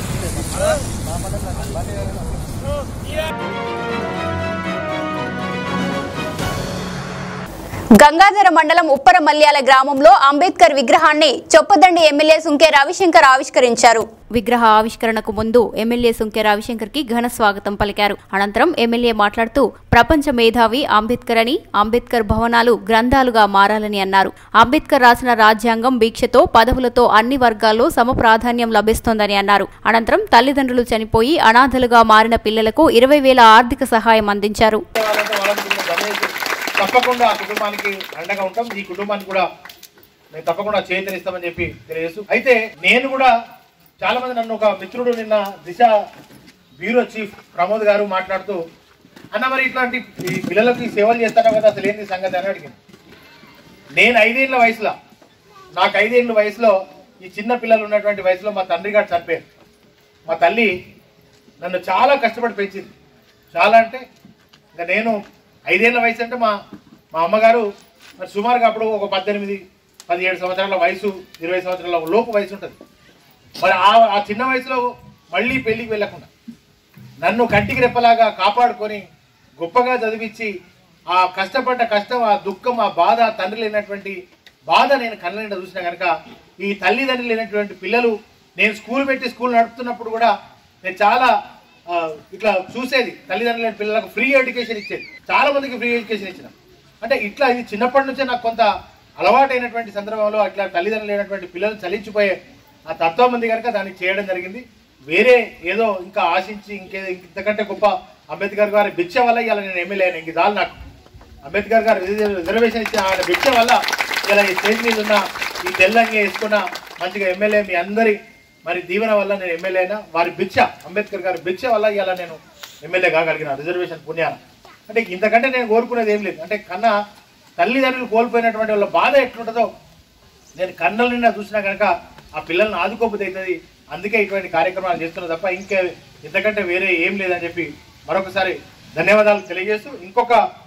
గంగాధర మండలం ఉప్పర మల్యాల గ్రామంలో అంబేద్కర్ విగ్రహాన్ని చొప్పదండి ఎమ్మెల్యే సుంకే రవిశంకర్ ఆవిష్కరించారు. విగ్రహ ఆవిష్కరణకు ముందు ఎమ్మెల్యే సుంకే రవిశంకర్ కి ఘన స్వాగతం పలికారు. అనంతరం ఎమ్మెల్యే మాట్లాడుతూ, ప్రపంచ మేధావి అంబేద్కర్ అని, అంబేద్కర్ భవనాలు గ్రంథాలుగా మారాలని అన్నారు. అంబేద్కర్ రాసిన రాజ్యాంగం వీక్షతో, పదవులతో అన్ని వర్గాల్లో సమ ప్రాధాన్యం లభిస్తోందని అన్నారు. అనంతరం తల్లిదండ్రులు చనిపోయి అనాథలుగా మారిన పిల్లలకు ఇరవై వేల ఆర్థిక సహాయం అందించారు. తప్పకుండా ఆ కుటుంబానికి అండగా ఉంటాం. ఈ కుటుంబానికి కూడా మేము తప్పకుండా చేతనిస్తామని చెప్పి తెలియజేస్తూ, అయితే నేను కూడా చాలా మంది నన్ను, ఒక మిత్రుడు నిన్న దిశ బ్యూరో చీఫ్ ప్రమోద్ గారు మాట్లాడుతూ, అన్న మరి ఇట్లాంటి ఈ పిల్లలకి సేవలు చేస్తాను కదా, అసలు ఏంటి సంగతి అని అడిగింది. నేను ఐదేళ్ల వయసులో, నాకు ఐదేళ్ల వయసులో, ఈ చిన్న పిల్లలు ఉన్నటువంటి వయసులో మా తండ్రి గారు చనిపోయారు. మా తల్లి నన్ను చాలా కష్టపడి పెంచింది. చాలా అంటే ఇంకా నేను ఐదేళ్ల వయసు అంటే మా మా అమ్మగారు మరి సుమారుగా అప్పుడు ఒక పద్దెనిమిది పదిహేడు సంవత్సరాల వయసు, ఇరవై సంవత్సరాల లోపు వయసు ఉంటుంది. మరి ఆ ఆ చిన్న వయసులో మళ్ళీ పెళ్లికి వెళ్ళకుండా నన్ను కంటికి రెప్పలాగా కాపాడుకొని గొప్పగా చదివించి, ఆ కష్టపడ్డ కష్టం, ఆ దుఃఖం, ఆ బాధ, తండ్రి లేనటువంటి బాధ నేను కళ్ళ నిండా చూసినా కనుక, ఈ తల్లిదండ్రులు లేనటువంటి పిల్లలు, నేను స్కూల్ పెట్టి స్కూల్ నడుపుతున్నప్పుడు కూడా నేను చాలా ఇట్లా చూసేది. తల్లిదండ్రులు లేని పిల్లలకు ఫ్రీ ఎడ్యుకేషన్ ఇచ్చేది, చాలా మందికి ఫ్రీ ఎడ్యుకేషన్ ఇచ్చిన. అంటే ఇట్లా ఇది చిన్నప్పటి నుంచే నాకు కొంత అలవాటైనటువంటి సందర్భంలో అట్లా తల్లిదండ్రులు లేనటువంటి పిల్లలు చలించిపోయే ఆ తత్వం ఉంది కనుక దాన్ని చేయడం జరిగింది. వేరే ఏదో ఇంకా ఆశించి ఇంకే ఇంతకంటే గొప్ప అంబేద్కర్ గారి భిక్ష వల్ల ఇలా నేను ఎమ్మెల్యే అయినా. ఇంక చాలు నాకు. అంబేద్కర్ గారు రిజర్వేషన్ ఇచ్చిన ఆయన భిక్ష వల్ల ఇలా ఈ స్టేజ్ మీద ఉన్న, ఈ తెల్లంగా వేసుకున్న మంచిగా ఎమ్మెల్యే మీ అందరి మరి దీవెన వల్ల నేను ఎమ్మెల్యే అయినా. వారి భిక్ష, అంబేద్కర్ గారి భిక్ష వల్ల ఇలా నేను ఎమ్మెల్యే కాగలిగిన, రిజర్వేషన్ పుణ్యాన. అంటే ఇంతకంటే నేను కోరుకునేది ఏం లేదు. అంటే కన్నా తల్లిదండ్రులు కోల్పోయినటువంటి వాళ్ళ బాధ ఎట్లుంటుందో నేను కన్నుల నిండా చూసినా కనుక ఆ పిల్లల్ని ఆదుకోకపోతే అవుతుంది. అందుకే ఇటువంటి కార్యక్రమాలు చేస్తున్నా తప్ప ఇంకే ఇంతకంటే వేరే ఏం లేదని చెప్పి మరొకసారి ధన్యవాదాలు తెలియజేస్తూ, ఇంకొక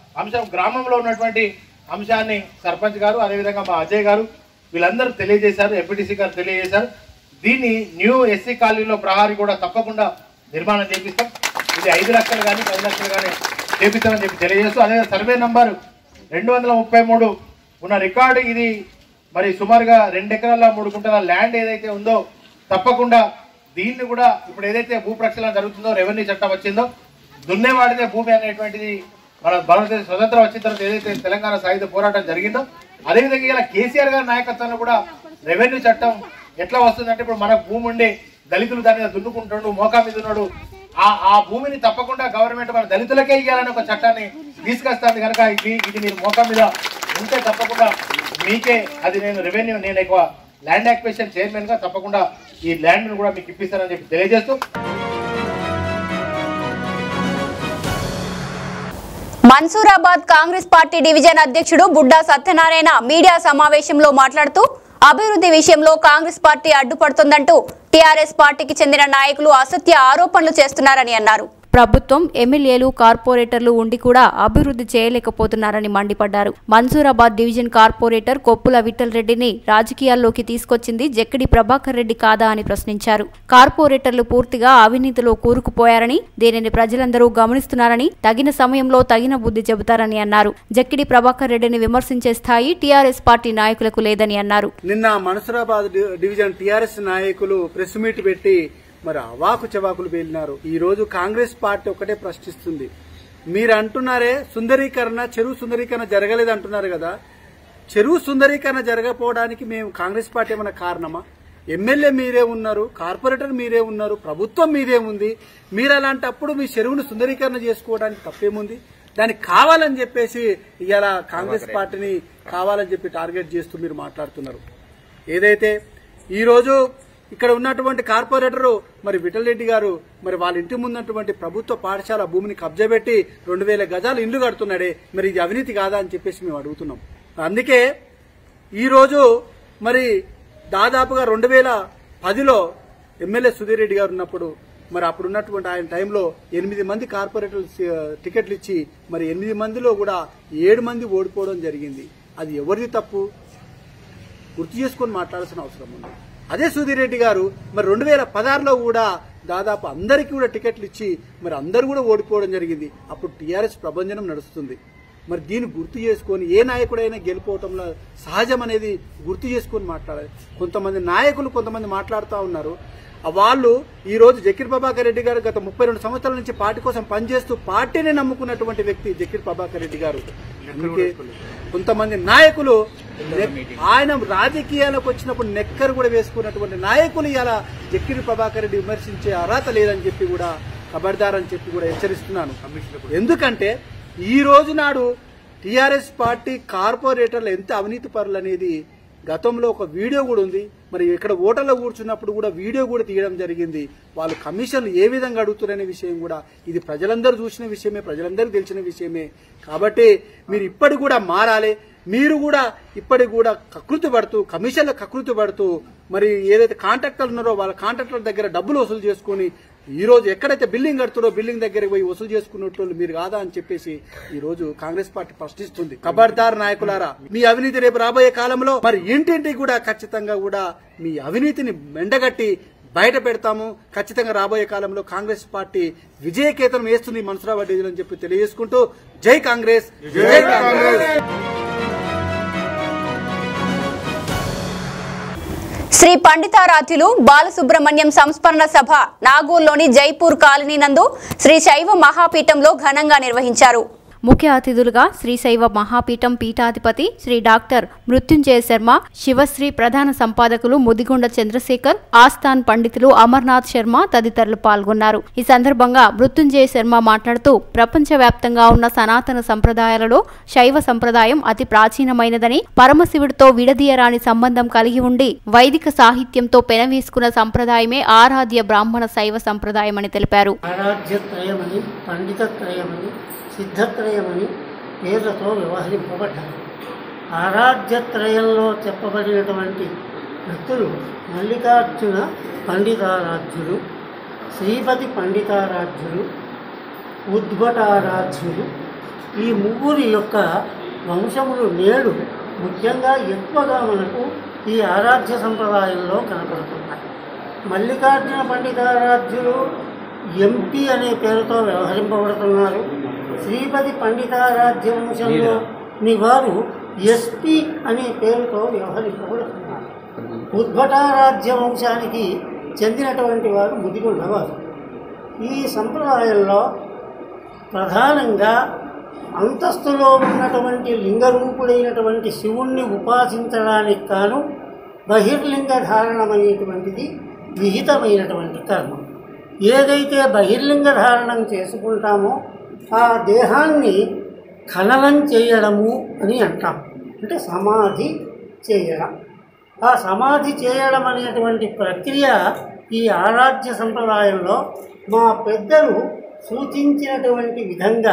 అంశం గ్రామంలో ఉన్నటువంటి అంశాన్ని సర్పంచ్ గారు అదేవిధంగా మా అజయ్ గారు వీళ్ళందరూ తెలియజేశారు, ఎంపీటీసీ గారు తెలియజేశారు. దీన్ని న్యూ ఎస్సీ కాలనీలో ప్రహారీ కూడా తప్పకుండా నిర్మాణం చేపిస్తాం. ఇది ఐదు లక్షలు కానీ పది లక్షలు కానీ చేపిస్తామని చెప్పి తెలియజేస్తూ, అదే సర్వే నంబర్ రెండు వందల ముప్పై మూడు ఉన్న రికార్డు ఇది మరి సుమారుగా రెండు ఎకరాల మూడు గుంటల ల్యాండ్ ఏదైతే ఉందో తప్పకుండా దీన్ని కూడా ఇప్పుడు ఏదైతే భూ ప్రక్షాళన జరుగుతుందో రెవెన్యూ చట్టం వచ్చిందో దున్నేవాడితే భూమి అనేటువంటిది మన భారతదేశ స్వతంత్రం వచ్చిన తర్వాత ఏదైతే తెలంగాణ సాయుధ పోరాటం జరిగిందో అదేవిధంగా ఇలా కేసీఆర్ గారి నాయకత్వంలో కూడా రెవెన్యూ చట్టం ఎట్లా వస్తుందంటే ఇప్పుడు మనకు భూమి ఉండి దళితులు దాని మీద దున్నుకుంటున్నాడు, మోకా మీద ఉన్నాడు, ఆ ఆ భూమిని తప్పకుండా గవర్నమెంట్ మన దళితులకే ఇవ్వాలని ఒక చట్టాన్ని తీసుకొస్తుంది కనుక ఇది ఇది మీరు మోకా మీద ఉంటే తప్పకుండా మీకే అది నేను రెవెన్యూ నేను ఎక్కువ ల్యాండ్ యాక్విజిషన్ చైర్మన్ గా తప్పకుండా ఈ ల్యాండ్ ను కూడా మీకు ఇప్పిస్తానని చెప్పి తెలియజేస్తూ మన్సూరాబాద్ కాంగ్రెస్ పార్టీ డివిజన్ అధ్యక్షుడు బుడ్డా సత్యనారాయణ మీడియా సమావేశంలో మాట్లాడుతూ అభివృద్ధి విషయంలో కాంగ్రెస్ పార్టీ అడ్డుపడుతుందంటూ టీఆర్ఎస్ పార్టీకి చెందిన నాయకులు అసత్య ఆరోపణలు చేస్తున్నారని అన్నారు. ప్రభుత్వం ఎమ్మెల్యేలు కార్పొరేటర్లు ఉండి కూడా అభివృద్ధి చేయలేకపోతున్నారని మండిపడ్డారు. మన్సూరాబాద్ డివిజన్ కార్పొరేటర్ కొప్పుల విఠల్ రెడ్డిని రాజకీయాల్లోకి తీసుకొచ్చింది జక్కిడి ప్రభాకర్ రెడ్డి కాదా అని ప్రశ్నించారు. కార్పొరేటర్లు పూర్తిగా అవినీతిలో కూరుకుపోయారని, దీనిని ప్రజలందరూ గమనిస్తున్నారని, తగిన సమయంలో తగిన బుద్ధి చెబుతారని అన్నారు. జక్కిడి ప్రభాకర్ రెడ్డిని విమర్శించే స్థాయి టీఆర్ఎస్ పార్టీ నాయకులకు లేదని అన్నారు. నిన్న మన్సూరాబాద్ డివిజన్ టీఆర్ఎస్ నాయకులు ప్రెస్ మీట్ పెట్టి మరి అవాకు చవాకులు పేలినారు. ఈ రోజు కాంగ్రెస్ పార్టీ ఒకటే ప్రశ్నిస్తుంది. మీరు అంటున్నారే సుందరీకరణ, చెరువు సుందరీకరణ జరగలేదు అంటున్నారు కదా. చెరువు సుందరీకరణ జరగకపోవడానికి మేము కాంగ్రెస్ పార్టీ ఏమైనా కారణమా? ఎమ్మెల్యే మీరే ఉన్నారు, కార్పొరేటర్ మీరే ఉన్నారు, ప్రభుత్వం మీరే ఉంది. మీరు అలాంటప్పుడు మీ చెరువును సుందరీకరణ చేసుకోవడానికి తప్పేముంది? దానికి కావాలని చెప్పేసి ఇవాళ కాంగ్రెస్ పార్టీని కావాలని చెప్పి టార్గెట్ చేస్తూ మీరు మాట్లాడుతున్నారు. ఏదైతే ఈ రోజు ఇక్కడ ఉన్నటువంటి కార్పొరేటర్ మరి విఠల్ రెడ్డి గారు మరి వాళ్ళ ఇంటి ముందున్నటువంటి ప్రభుత్వ పాఠశాల భూమిని కబ్జా పెట్టి రెండు వేల గజాలు ఇండ్లు కడుతున్నాడే, మరి ఇది అవినీతి కాదా అని చెప్పేసి మేము అడుగుతున్నాం. అందుకే ఈ రోజు మరి దాదాపుగా రెండు వేల పదిలో ఎమ్మెల్యే సుధీర్ రెడ్డి గారు ఉన్నప్పుడు మరి అప్పుడున్నటువంటి ఆయన టైంలో ఎనిమిది మంది కార్పొరేటర్లు టికెట్లు ఇచ్చి మరి ఎనిమిది మందిలో కూడా ఏడు మంది ఓడిపోవడం జరిగింది. అది ఎవరిది తప్పు గుర్తు చేసుకొని మాట్లాడాల్సిన అవసరం ఉంది. అదే సుధీర్ రెడ్డి గారు మరి రెండు వేల పదహారులో కూడా దాదాపు అందరికీ కూడా టికెట్లు ఇచ్చి మరి అందరూ కూడా ఓడిపోవడం జరిగింది. అప్పుడు టీఆర్ఎస్ ప్రభంజనం నడుస్తుంది. మరి దీన్ని గుర్తు చేసుకొని ఏ నాయకుడైనా గెలిపోవటంలో సహజం అనేది గుర్తు చేసుకొని మాట్లాడాలి. కొంతమంది నాయకులు కొంతమంది మాట్లాడుతూ ఉన్నారు. వాళ్ళు ఈ రోజు జకీర్ ప్రభాకర్ రెడ్డి గారు గత ముప్పై రెండు సంవత్సరాల నుంచి పార్టీ కోసం పనిచేస్తూ పార్టీని నమ్ముకున్నటువంటి వ్యక్తి జకీర్ ప్రభాకర్ రెడ్డి గారు. అందుకే కొంతమంది నాయకులు ఆయన రాజకీయాలకు వచ్చినప్పుడు నెక్కరు కూడా వేసుకున్నటువంటి నాయకులు ఇలా జకీర్ ప్రభాకర్ రెడ్డి విమర్శించే అర్హత లేదని చెప్పి కూడా ఖబర్దార్ అని చెప్పి కూడా హెచ్చరిస్తున్నాను. ఎందుకంటే ఈ రోజు నాడు టీఆర్ఎస్ పార్టీ కార్పొరేటర్లు ఎంత అవినీతి పరులు అనేది గతంలో ఒక వీడియో కూడా ఉంది. మరి ఇక్కడ ఓటర్లో కూర్చున్నప్పుడు కూడా వీడియో కూడా తీయడం జరిగింది. వాళ్ళు కమిషన్లు ఏ విధంగా అడుగుతున్నారనే విషయం కూడా ఇది ప్రజలందరూ చూసిన విషయమే, ప్రజలందరికీ తెలిసిన విషయమే. కాబట్టి మీరు ఇప్పటికి కూడా మారాలి. మీరు కూడా ఇప్పటికి కూడా కకృతి పడుతూ కమిషన్ల కకృతి పడుతూ మరి ఏదైతే కాంట్రాక్టర్లు ఉన్నారో వాళ్ళ కాంట్రాక్టర్ల దగ్గర డబ్బులు వసూలు చేసుకుని ఈ రోజు ఎక్కడైతే బిల్డింగ్ కడుతున్నారో బిల్డింగ్ దగ్గరికి పోయి వసూలు చేసుకున్నట్లు మీరు కాదా అని చెప్పేసి ఈ రోజు కాంగ్రెస్ పార్టీ ప్రశ్నిస్తుంది. ఖబర్దార్ నాయకులారా, మీ అవినీతి రేపు రాబోయే కాలంలో మరి ఇంటింటికి కూడా ఖచ్చితంగా కూడా మీ అవినీతిని మెండగట్టి బయట పెడతాము. ఖచ్చితంగా రాబోయే కాలంలో కాంగ్రెస్ పార్టీ విజయకేతనం వేస్తుంది మన్సూరాబాద్ డివిజన్ అని చెప్పి తెలియజేసుకుంటూ జై కాంగ్రెస్, జై కాంగ్రెస్. శ్రీ పండితారాధ్యులు బాలసుబ్రహ్మణ్యం సంస్మరణ సభ నాగూర్లోని జైపూర్ కాలనీ నందు శ్రీ శైవ మహాపీఠంలో ఘనంగా నిర్వహించారు. ముఖ్య అతిథులుగా శ్రీశైవ మహాపీఠం పీఠాధిపతి శ్రీ డాక్టర్ మృత్యుంజయ శర్మ, శివశ్రీ ప్రధాన సంపాదకులు ముదిగొండ చంద్రశేఖర్, ఆస్థాన్ పండితులు అమర్నాథ్ శర్మ తదితరులు పాల్గొన్నారు. ఈ సందర్భంగా మృత్యుంజయ శర్మ మాట్లాడుతూ ప్రపంచవ్యాప్తంగా ఉన్న సనాతన సంప్రదాయాలలో శైవ సంప్రదాయం అతి ప్రాచీనమైనదని, పరమశివుడితో విడదీయరాని సంబంధం కలిగి ఉండి వైదిక సాహిత్యంతో పెనవేసుకున్న సంప్రదాయమే ఆరాధ్య బ్రాహ్మణ శైవ సంప్రదాయమని తెలిపారు. ఆరాధ్యత్రయమని, పండితత్రయమని, సిద్ధత్రయమని పేర్లతో వ్యవహరింపబడ్డారు. ఆరాధ్యత్రయంలో చెప్పబడినటువంటి వ్యక్తులు మల్లికార్జున పండితారాధ్యులు, శ్రీపతి పండితారాధ్యులు, ఉద్భటారాధ్యులు, ఈ ముగ్గురి యొక్క వంశములు నేడు ముఖ్యంగా ఎక్కువగా మనకు ఈ ఆరాధ్య సంప్రదాయంలో కనపడుతున్నాయి. మల్లికార్జున పండితారాధ్యులు ఎంపీ అనే పేరుతో వ్యవహరింపబడుతున్నారు. శ్రీపతి పండితారాధ్య వంశంలో వారు ఎస్పీ అనే పేరుతో వ్యవహరింపబడుతున్నారు. ఉద్భటారాధ్య వంశానికి చెందినటువంటి వారు ముదిగొండవారు. ఈ సంప్రదాయంలో ప్రధానంగా అంతస్తులో ఉన్నటువంటి లింగరూపుడైనటువంటి శివుణ్ణి ఉపాసించడానికి కాను బహిర్లింగ ధారణం అనేటువంటిది విహితమైనటువంటి కర్మ. ఏదైతే బహిర్లింగ ధారణం చేసుకుంటామో ఆ దేహాన్ని ఖననం చేయడము అని అంటాం. అంటే సమాధి చేయడం. ఆ సమాధి చేయడం అనేటువంటి ప్రక్రియ ఈ ఆరాధ్య సంప్రదాయంలో మా పెద్దలు సూచించినటువంటి విధంగా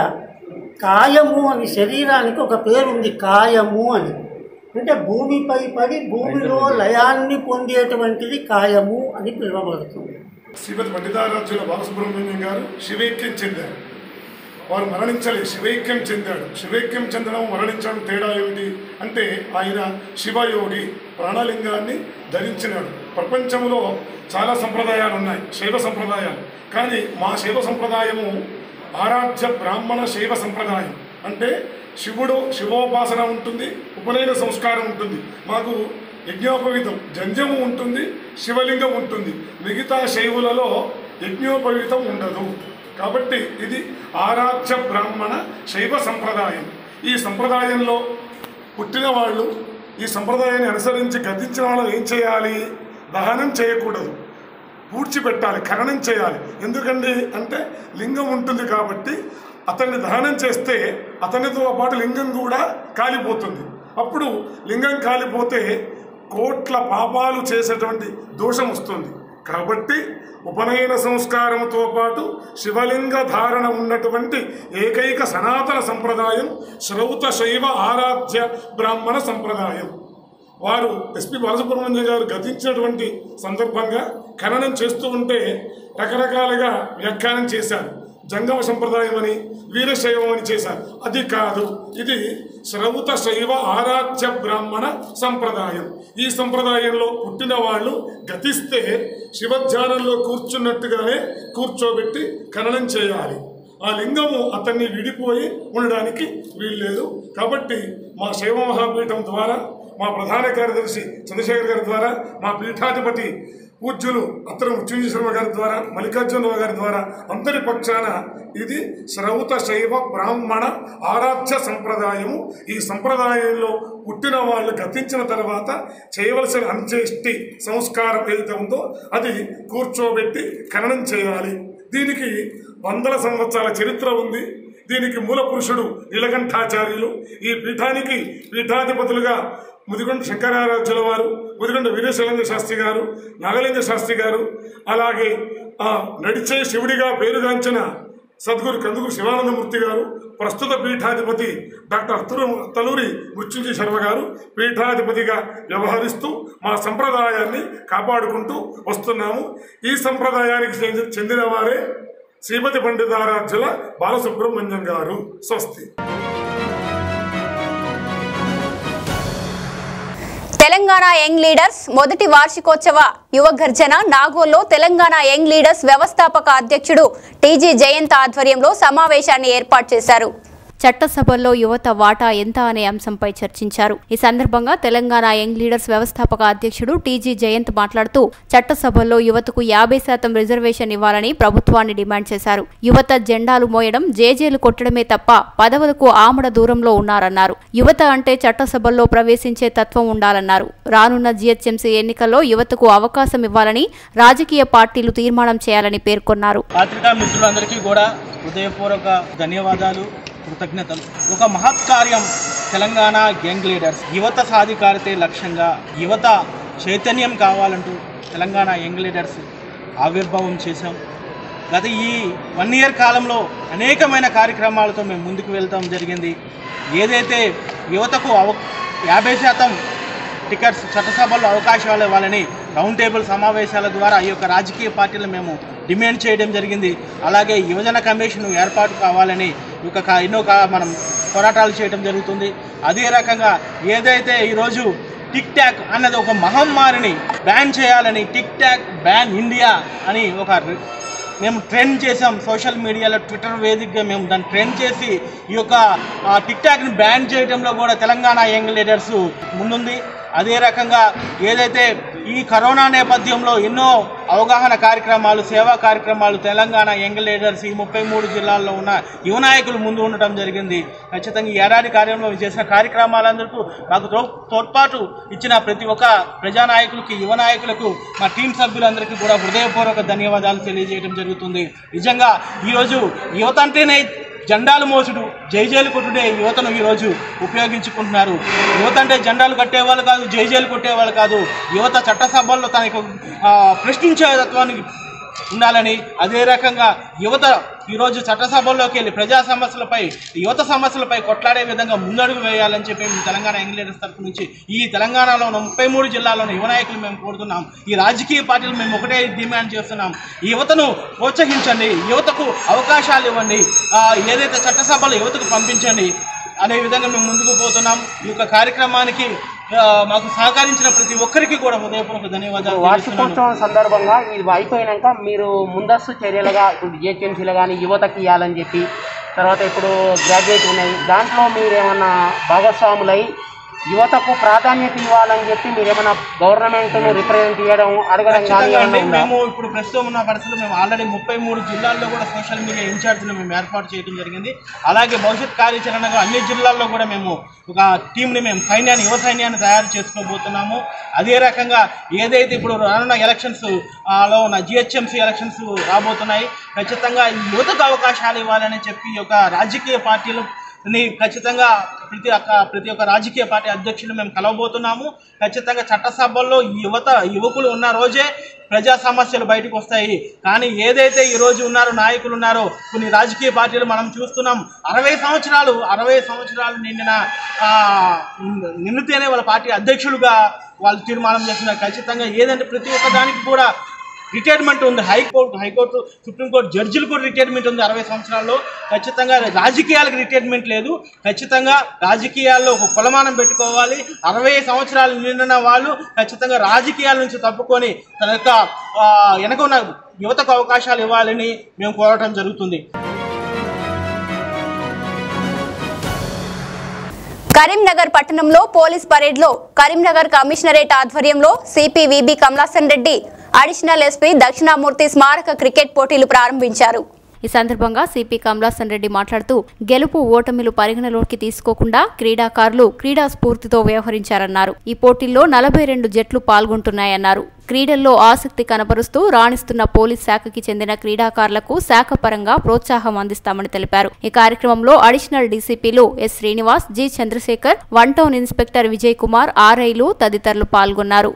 కాయము అని శరీరానికి ఒక పేరుంది, కాయము అని. అంటే భూమిపై పడి భూమిలో లయాన్ని పొందేటువంటిది కాయము అని పిలువబడుతుంది. శ్రీపతి పండితారాధ్యుల బాలసుబ్రహ్మణ్యం గారు శివైక్యం చెందారు. వారు మరణించలే, శివైక్యం చెందాడు. శివైక్యం చెందడం మరణించడం తేడా ఏమిటి అంటే ఆయన శివయోగి, ప్రాణలింగాన్ని ధరించినాడు. ప్రపంచంలో చాలా సంప్రదాయాలు ఉన్నాయి, శైవ సంప్రదాయాలు. కానీ మా శైవ సంప్రదాయము ఆరాధ్య బ్రాహ్మణ శైవ సంప్రదాయం. అంటే శివుడు శివోపాసన ఉంటుంది, ఉపనయన సంస్కారం ఉంటుంది. మాకు యజ్ఞోపవీతం జంజము ఉంటుంది, శివలింగం ఉంటుంది. మిగతా శైవులలో యజ్ఞోపవీతం ఉండదు. కాబట్టి ఇది ఆరాధ్య బ్రాహ్మణ శైవ సంప్రదాయం. ఈ సంప్రదాయంలో పుట్టిన వాళ్ళు ఈ సంప్రదాయాన్ని అనుసరించి గతించిన వాళ్ళు ఏం చేయాలి? దహనం చేయకూడదు, పూడ్చిపెట్టాలి, ఖననం చేయాలి. ఎందుకండి అంటే లింగం ఉంటుంది కాబట్టి అతన్ని దహనం చేస్తే అతనితో పాటు లింగం కూడా కాలిపోతుంది. అప్పుడు లింగం కాలిపోతే కోట్ల పాపాలు చేసేటువంటి దోషం వస్తుంది. కాబట్టి ఉపనయన సంస్కారంతో పాటు శివలింగ ధారణ ఉన్నటువంటి ఏకైక సనాతన సంప్రదాయం శ్రౌత శైవ ఆరాధ్య బ్రాహ్మణ సంప్రదాయం. వారు ఎస్పి బాలసుబ్రహ్మణ్యం గారు గతించినటువంటి సందర్భంగా ఖననం చేస్తూ ఉంటే రకరకాలుగా వ్యాఖ్యానం చేశారు. జంగమ సంప్రదాయం అని, వీరశైవం అని చేశారు. అది కాదు, ఇది శ్రౌత శైవ ఆరాధ్య బ్రాహ్మణ సంప్రదాయం. ఈ సంప్రదాయంలో పుట్టిన వాళ్ళు గతిస్తే శివధ్యానంలో కూర్చున్నట్టుగానే కూర్చోబెట్టి ఖననం చేయాలి. ఆ లింగము అతన్ని విడిపోయి ఉండడానికి వీల్లేదు. కాబట్టి మా శైవ మహాపీఠం ద్వారా, మా ప్రధాన కార్యదర్శి చంద్రశేఖర్ గారి ద్వారా, మా పీఠాధిపతి పూజ్యులు అత్తరు మృత్యుంజయ శర్మ గారి ద్వారా, మల్లికార్జునరావు గారి ద్వారా అందరి పక్షాన ఇది శ్రౌత శైవ బ్రాహ్మణ ఆరాధ్య సంప్రదాయము. ఈ సంప్రదాయంలో పుట్టిన వాళ్ళు గతించిన తర్వాత చేయవలసిన అంత్యేష్టి సంస్కారం ఏదైతే ఉందో అది కూర్చోబెట్టి ఖననం చేయాలి. దీనికి వందల సంవత్సరాల చరిత్ర ఉంది. దీనికి మూల పురుషుడు నీలకంఠాచార్యులు. ఈ పీఠానికి పీఠాధిపతులుగా ముదిగొండ శంకరాచార్యుల వారు, ముదిగొండ వీరేశలింగ శాస్త్రి గారు, నాగలింగ శాస్త్రి గారు, అలాగే నడిచే శివుడిగా పేరుగాంచిన సద్గురు కందుకు శివానందమూర్తి గారు, ప్రస్తుత పీఠాధిపతి డాక్టర్ అత్తరు తలూరి మృత్యుంజయ శర్మ గారు పీఠాధిపతిగా వ్యవహరిస్తూ మా సంప్రదాయాన్ని కాపాడుకుంటూ వస్తున్నాము. ఈ సంప్రదాయానికి చెందిన వారే శ్రీపతి పండితారాధ్యుల బాలసుబ్రహ్మణ్యం గారు. స్వస్తి. తెలంగాణ యంగ్ లీడర్స్ మొదటి వార్షికోత్సవ యువ గర్జన నాగోల్లో తెలంగాణ యంగ్ లీడర్స్ వ్యవస్థాపక అధ్యక్షుడు టీజీ జయంత్ ఆధ్వర్యంలో సమావేశాన్ని ఏర్పాటు చేశారు. చట్టసభల్లో యువత వాటా ఎంత అనే అంశంపై చర్చించారు. ఈ సందర్భంగా తెలంగాణ యంగ్ లీడర్స్ వ్యవస్థాపక అధ్యక్షుడు టీజీ జయంత్ మాట్లాడుతూ చట్టసభల్లో యువతకు యాభై శాతం రిజర్వేషన్ ఇవ్వాలని ప్రభుత్వాన్ని డిమాండ్ చేశారు. యువత జెండాలు మోయడం, జేజేలు కొట్టడమే తప్ప పదవులకు ఆమడ దూరంలో ఉన్నారన్నారు. యువత అంటే చట్టసభల్లో ప్రవేశించే తత్వం ఉండాలన్నారు. రానున్న జీహెచ్ఎంసీ ఎన్నికల్లో యువతకు అవకాశం ఇవ్వాలని రాజకీయ పార్టీలు తీర్మానం చేయాలని పేర్కొన్నారు. పత్రికా మిత్రులందరికీ కూడా హృదయపూర్వక ధన్యవాదాలు, కృతజ్ఞతలు. ఒక మహత్ కార్యం తెలంగాణ యంగ్ లీడర్స్. యువత సాధికారతే లక్ష్యంగా యువత చైతన్యం కావాలంటూ తెలంగాణ యంగ్ లీడర్స్ ఆవిర్భావం చేశాం. గత ఈ వన్ ఇయర్ కాలంలో అనేకమైన కార్యక్రమాలతో మేము ముందుకు వెళ్తాం జరిగింది. ఏదైతే యువతకు అవ యాభై శాతం టికెట్స్ చట్టసభల్లో అవకాశాలు ఇవ్వాలని రౌండ్ టేబుల్ సమావేశాల ద్వారా ఈ యొక్క రాజకీయ పార్టీలు మేము డిమాండ్ చేయడం జరిగింది. అలాగే యువజన కమిషన్ ఏర్పాటు కావాలని ఒక కా- ఎన్నో కా- మనం పోరాటాలు చేయడం జరుగుతుంది. అదే రకంగా ఏదైతే ఈరోజు టిక్ టాక్ అన్నది ఒక మహమ్మారిని బ్యాన్ చేయాలని టిక్ టాక్ బ్యాన్ ఇండియా అని ఒక మేము ట్రెండ్ చేసాం. సోషల్ మీడియాలో ట్విట్టర్ వేదికగా మేము దాన్ని ట్రెండ్ చేసి ఈ యొక్క టిక్ టాక్ని బ్యాన్ చేయడంలో కూడా తెలంగాణ యంగ్ లీడర్స్ ముందుంది. అదే రకంగా ఏదైతే ఈ కరోనా నేపథ్యంలో ఎన్నో అవగాహన కార్యక్రమాలు, సేవా కార్యక్రమాలు తెలంగాణ యంగ్ లీడర్స్ ఈ ముప్పై మూడు జిల్లాల్లో ఉన్న యువ నాయకులు ముందు ఉండటం జరిగింది. ఖచ్చితంగా ఈ ఏడాది కార్యంలో చేసిన కార్యక్రమాలందరికీ మాకు తో తోడ్పాటు ఇచ్చిన ప్రతి ఒక్క ప్రజానాయకులకి, యువ నాయకులకు, మా టీం సభ్యులందరికీ కూడా హృదయపూర్వక ధన్యవాదాలు తెలియజేయడం జరుగుతుంది. నిజంగా ఈరోజు యువత అంటేనే జెండాలు మోసుడు, జైజేలు కొట్టుడే యువతను ఈరోజు ఉపయోగించుకుంటున్నారు. యువత అంటే జెండాలు కట్టేవాళ్ళు కాదు, జైజేలు కొట్టేవాళ్ళు కాదు. యువత చట్టసభల్లో తన యొక్క ప్రశ్నించే తత్వానికి ఉండాలని, అదే రకంగా యువత ఈరోజు చట్టసభల్లోకి వెళ్ళి ప్రజా సమస్యలపై, యువత సమస్యలపై కొట్లాడే విధంగా ముందడుగు వేయాలని చెప్పి మేము తెలంగాణ యంగ్ లీడర్స్ తరఫు నుంచి ఈ తెలంగాణలో ఉన్న ముప్పై మూడు జిల్లాల్లోని యువ నాయకులు మేము కోరుతున్నాం. ఈ రాజకీయ పార్టీలు మేము ఒకటే డిమాండ్ చేస్తున్నాం, ఈ యువతను ప్రోత్సహించండి, యువతకు అవకాశాలు ఇవ్వండి, ఏదైతే చట్టసభలో యువతకు పంపించండి అనే విధంగా మేము ముందుకు పోతున్నాం. ఈ యొక్క కార్యక్రమానికి మాకు సహకరించిన ప్రతి ఒక్కరికి కూడా హృదయపూర్వక ధన్యవాదాలు. వార్షికోత్సవం సందర్భంగా ఇది అయిపోయినాక మీరు ముందస్తు చర్యలుగా ఇప్పుడు జిహెచ్ఎంసీలు కానీ యువతకి ఇవ్వాలని చెప్పి, తర్వాత ఇప్పుడు గ్రాడ్యుయేట్ ఉన్నాయి, దాంట్లో మీరేమన్నా భాగస్వాములై యువతకు ప్రాధాన్యత ఇవ్వాలని చెప్పి మీరేమన్నా గవర్నమెంట్ను రిప్రజెంట్ చేయడం, అడగడం కానీ? మేము ఇప్పుడు ప్రస్తుతం ఉన్న పరిస్థితులు మేము ఆల్రెడీ ముప్పై మూడు జిల్లాల్లో కూడా సోషల్ మీడియా ఇన్ఛార్జ్ను మేము ఏర్పాటు చేయడం జరిగింది. అలాగే భవిష్యత్ కార్యాచరణగా అన్ని జిల్లాల్లో కూడా మేము ఒక టీంని, మేము సైన్యాన్ని, యువ సైన్యాన్ని తయారు చేసుకోబోతున్నాము. అదే రకంగా ఏదైతే ఇప్పుడు రానున్న ఎలక్షన్స్ లో ఉన్న జిహెచ్ఎంసీ ఎలక్షన్స్ రాబోతున్నాయి, ఖచ్చితంగా యువతకు అవకాశాలు ఇవ్వాలని చెప్పి ఒక రాజకీయ పార్టీలు ఖచ్చితంగా ప్రతి ఒక్క ప్రతి ఒక్క రాజకీయ పార్టీ అధ్యక్షులు మేము కలవబోతున్నాము. ఖచ్చితంగా చట్టసభల్లో యువత యువకులు ఉన్న రోజే ప్రజా సమస్యలు బయటకు వస్తాయి. కానీ ఏదైతే ఈరోజు ఉన్నారో నాయకులు ఉన్నారో కొన్ని రాజకీయ పార్టీలు మనం చూస్తున్నాం, అరవై సంవత్సరాలు అరవై సంవత్సరాలు నిండిన నిండితేనే వాళ్ళ పార్టీ అధ్యక్షులుగా వాళ్ళు తీర్మానం చేస్తున్నారు. ఖచ్చితంగా ఏదంటే ప్రతి ఒక్క దానికి కూడా రిటైర్మెంట్ ఉంది. హైకోర్టు హైకోర్టు సుప్రీంకోర్టు జడ్జిలు కూడా రిటైర్మెంట్ ఉంది అరవై సంవత్సరాల్లో. ఖచ్చితంగా రాజకీయాలకు రిటైర్మెంట్ లేదు. ఖచ్చితంగా రాజకీయాల్లో ఒక కొలమానం పెట్టుకోవాలి. అరవై సంవత్సరాలు నిండిన వాళ్ళు ఖచ్చితంగా రాజకీయాల నుంచి తప్పుకొని తన యొక్క వెనక ఉన్న యువతకు అవకాశాలు ఇవ్వాలని మేము కోరటం జరుగుతుంది. కరీంనగర్ పట్టణంలో పోలీస్ పరేడ్లో కరీంనగర్ కమిషనరేట్ ఆధ్వర్యంలో CP VB Kamalasan Reddy, additional SP Dakshinamurthy స్మారక క్రికెట్ పోటీలు ప్రారంభించారు. ఈ సందర్భంగా సిపి కమలాసన్ రెడ్డి మాట్లాడుతూ గెలుపు ఓటమిలు పరిగణలోకి తీసుకోకుండా క్రీడాకారులు క్రీడా స్ఫూర్తితో వ్యవహరించారన్నారు. ఈ పోటీల్లో నలభై రెండు జట్లు పాల్గొంటున్నాయన్నారు. క్రీడల్లో ఆసక్తి కనబరుస్తూ రాణిస్తున్న పోలీస్ శాఖకి చెందిన క్రీడాకారులకు శాఖ పరంగా ప్రోత్సాహం అందిస్తామని తెలిపారు. ఈ కార్యక్రమంలో అడిషనల్ డీసీపీలు S Srinivas, G Chandrashekar, one town inspector Vijay Kumar, ఆర్ఐలు తదితరులు పాల్గొన్నారు.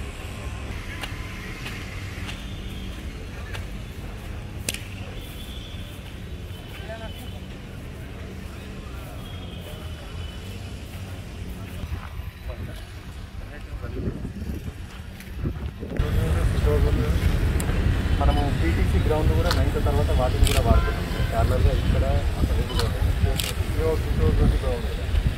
మనము పీటీసీ గ్రౌండ్ కూడా నైన్త్ తర్వాత వాటిని కూడా వాడుతున్నాం. చార్లర్గా ఇక్కడ గ్రౌండ్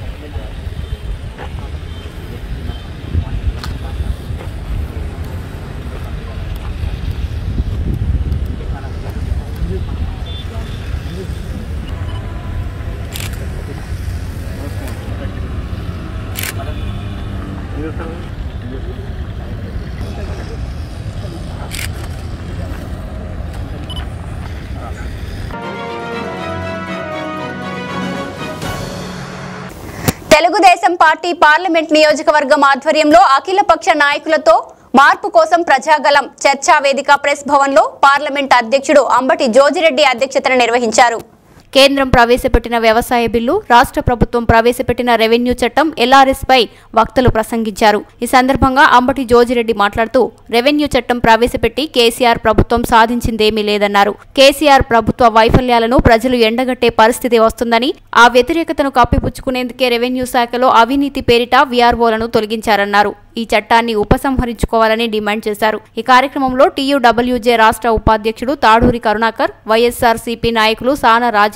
తెలుగుదేశం పార్టీ పార్లమెంట్ నియోజకవర్గం ఆధ్వర్యంలో అఖిలపక్ష నాయకులతో మార్పు కోసం ప్రజాగలం చర్చా వేదిక ప్రెస్ భవన్ లో పార్లమెంట్ అధ్యక్షుడు అంబటి జోజిరెడ్డి అధ్యక్షతన నిర్వహించారు. కేంద్రం ప్రవేశపెట్టిన వ్యవసాయ బిల్లు, రాష్ట్ర ప్రభుత్వం ప్రవేశపెట్టిన రెవెన్యూ చట్టం ఎల్ఆర్ఎస్ పై వక్తలు ప్రసంగించారు. ఈ సందర్భంగా అంబటి జోజిరెడ్డి మాట్లాడుతూ రెవెన్యూ చట్టం ప్రవేశపెట్టి కేసీఆర్ ప్రభుత్వం సాధించిందేమీ లేదన్నారు. కేసీఆర్ ప్రభుత్వ వైఫల్యాలను ప్రజలు ఎండగట్టే పరిస్థితి వస్తుందని, ఆ వ్యతిరేకతను కప్పిపుచ్చుకునేందుకే రెవెన్యూ శాఖలో అవినీతి పేరిట వీఆర్ఓలను తొలగించారన్నారు. ఈ చట్టాన్ని ఉపసంహరించుకోవాలని డిమాండ్ చేశారు. ఈ కార్యక్రమంలో టీయూడబ్ల్యూజే రాష్ట్ర ఉపాధ్యక్షుడు తాడూరి కరుణాకర్, వైఎస్ఆర్ సిపి నాయకులు సాన రాజ